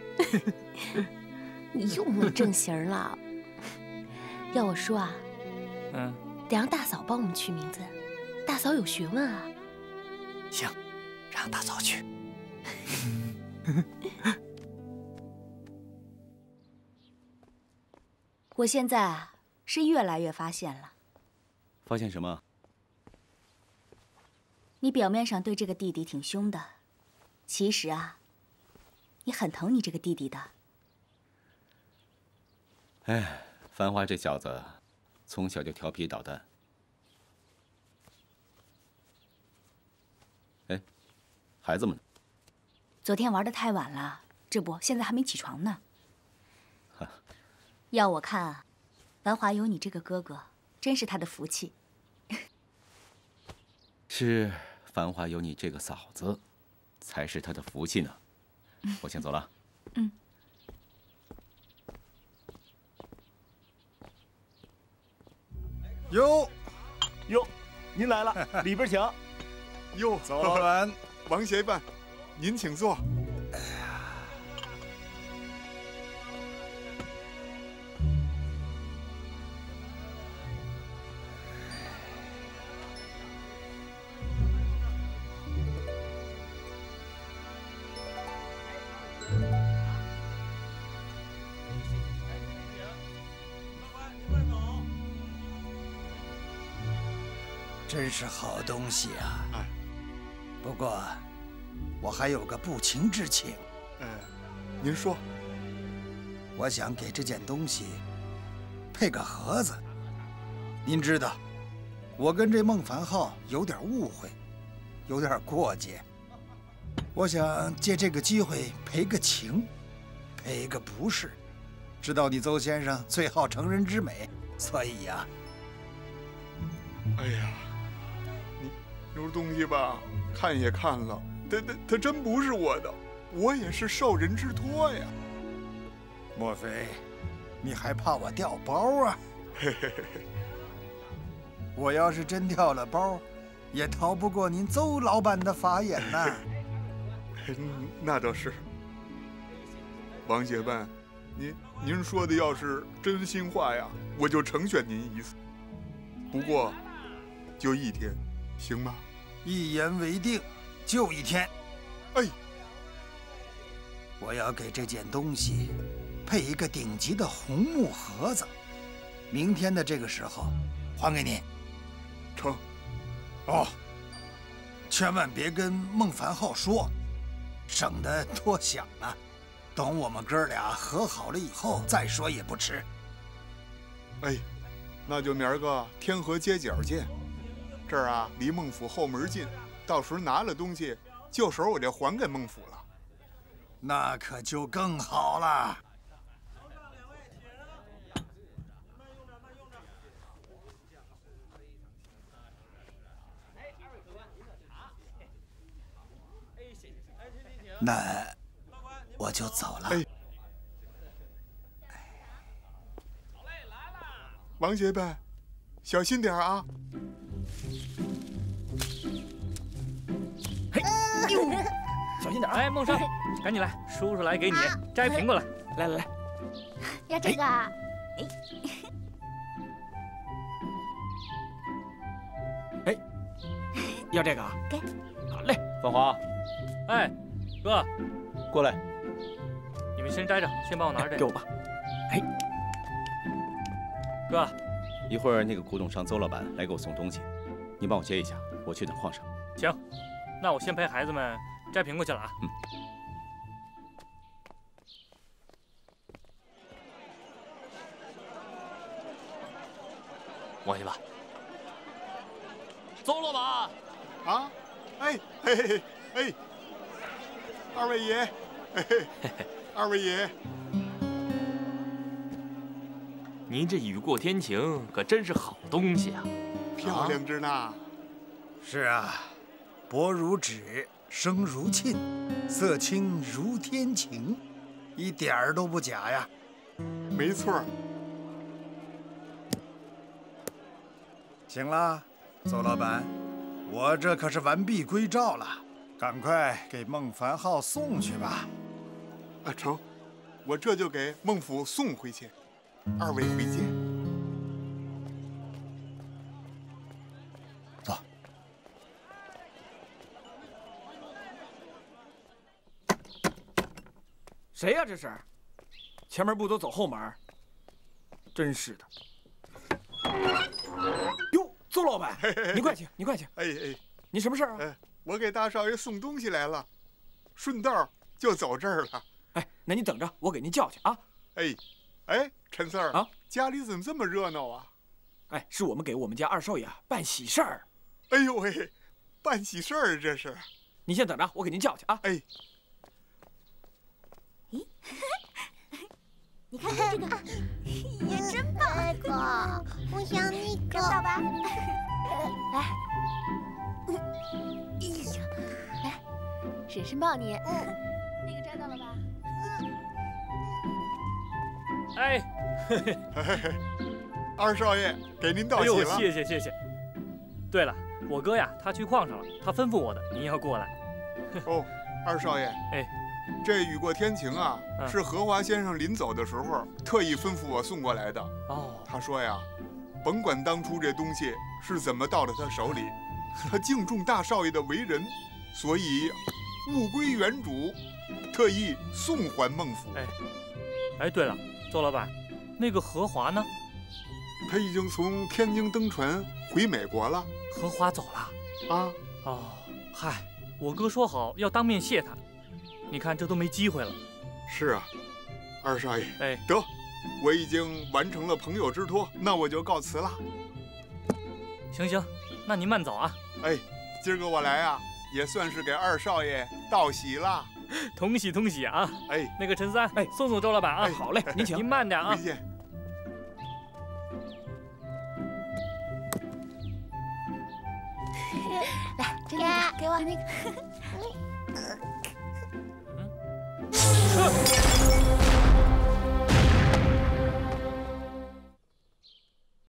你又没正形了。要我说啊， 嗯， 得让大嫂帮我们取名字，大嫂有学问啊。 行，让大嫂去。 我现在啊是越来越发现了。 发现什么？ 你表面上对这个弟弟挺凶的，其实啊，你很疼你这个弟弟的。 哎，繁华这小子，从小就调皮捣蛋。哎，孩子们呢？ 昨天玩得太晚了，这不，现在还没起床呢。要我看啊，繁华有你这个哥哥，真是他的福气。 是。繁华有你这个嫂子，才是他的福气呢。我先走了。 嗯。 哟， 哟，您来了，里边请。 哟， 早安， 王协办，您请坐。 真是好东西啊！不过，我还有个不情之请。 哎，您说。 我想给这件东西配个盒子。您知道，我跟这孟凡浩有点误会，有点过节。我想借这个机会赔个情，赔个不是。知道你邹先生最好成人之美，所以呀、 啊，哎呀。这东西吧，看也看了，它它它真不是我的，我也是受人之托呀。 莫非你还怕我掉包啊？ 嘿嘿嘿。 我要是真掉了包，也逃不过您邹老板的法眼呐。 那倒是。王协办，您您说的要是真心话呀，我就成全您一次。不过，就一天，行吗？ 一言为定，就一天。 哎， 我要给这件东西配一个顶级的红木盒子，明天的这个时候还给您。 成， 哦，千万别跟孟凡浩说，省得多想了。等我们哥俩和好了以后再说也不迟。 哎，那就明儿个天河街角见。这儿啊，离孟府后门近，到时候拿了东西，就手我就还给孟府了。 那可就更好了。那我就走了。 哎，王协办，小心点啊！ 嘿，小心点！哎，孟少，赶紧来，叔叔来给你摘苹果来。来来来， 要这个啊？ 哎，要这个啊？ 给。 好嘞， 凤华。 哎。哥， 过来。 你们先摘着，先帮我拿着这个。 给我吧。 哎，哥， 一会儿那个古董商邹老板来给我送东西，你帮我接一下，我去等皇上。 行，那我先陪孩子们摘苹果去了啊。 嗯。 王爷吧。邹老板。 啊？哎嘿嘿嘿哎。二位爷，嘿嘿，二位爷， 您这雨过天晴可真是好东西啊， 漂亮着呢。 是啊，薄如纸，声如磬，色清如天晴，一点儿都不假呀。 没错。 行了，邹老板，我这可是完璧归赵了。赶快给孟凡浩送去吧。 啊，成，我这就给孟府送回去。二位回见。 走。 谁呀？这是？前门不走走后门？真是的。哟，邹老板，你快请，你快请。 哎哎， 你什么事儿啊？ 哎我给大少爷送东西来了，顺道就走这儿了。 哎，那你等着，我给您叫去啊。 哎，哎，陈四儿啊， 家里怎么这么热闹啊？ 哎，是我们给我们家二少爷办喜事儿。 哎呦喂，办喜事儿这是？ 你先等着，我给您叫去啊。 哎， 咦，你看看这个，也真棒。哥，我想那个。看到吧？来。哎呀，来，婶婶抱你。嗯，那个摘到了吧？ 哎， 二少爷给您道喜了。 哎呦，谢谢谢谢。对了，我哥呀，他去矿上了，他吩咐我的，您要过来。 哦，二少爷， 哎， 这雨过天晴啊， 嗯、 是荷华先生临走的时候特意吩咐我送过来的。 哦， 他说呀，甭管当初这东西是怎么到了他手里。他敬重大少爷的为人，所以物归原主，特意送还孟府。 哎，哎，对了，邹老板，那个荷华呢？ 他已经从天津登船回美国了。 荷华走了啊？ 哦，嗨，我哥说好要当面谢他，你看这都没机会了。 是啊，二少爷。 哎， 得，我已经完成了朋友之托，那我就告辞了。 行行，那您慢走啊。 哎，今儿个我来啊，也算是给二少爷道喜了。 同喜同喜啊！ 哎， 那个陈三，哎，送送周老板啊。 哎、 好嘞，您请，您慢点啊。 回见。 来，这个给我那个。 嗯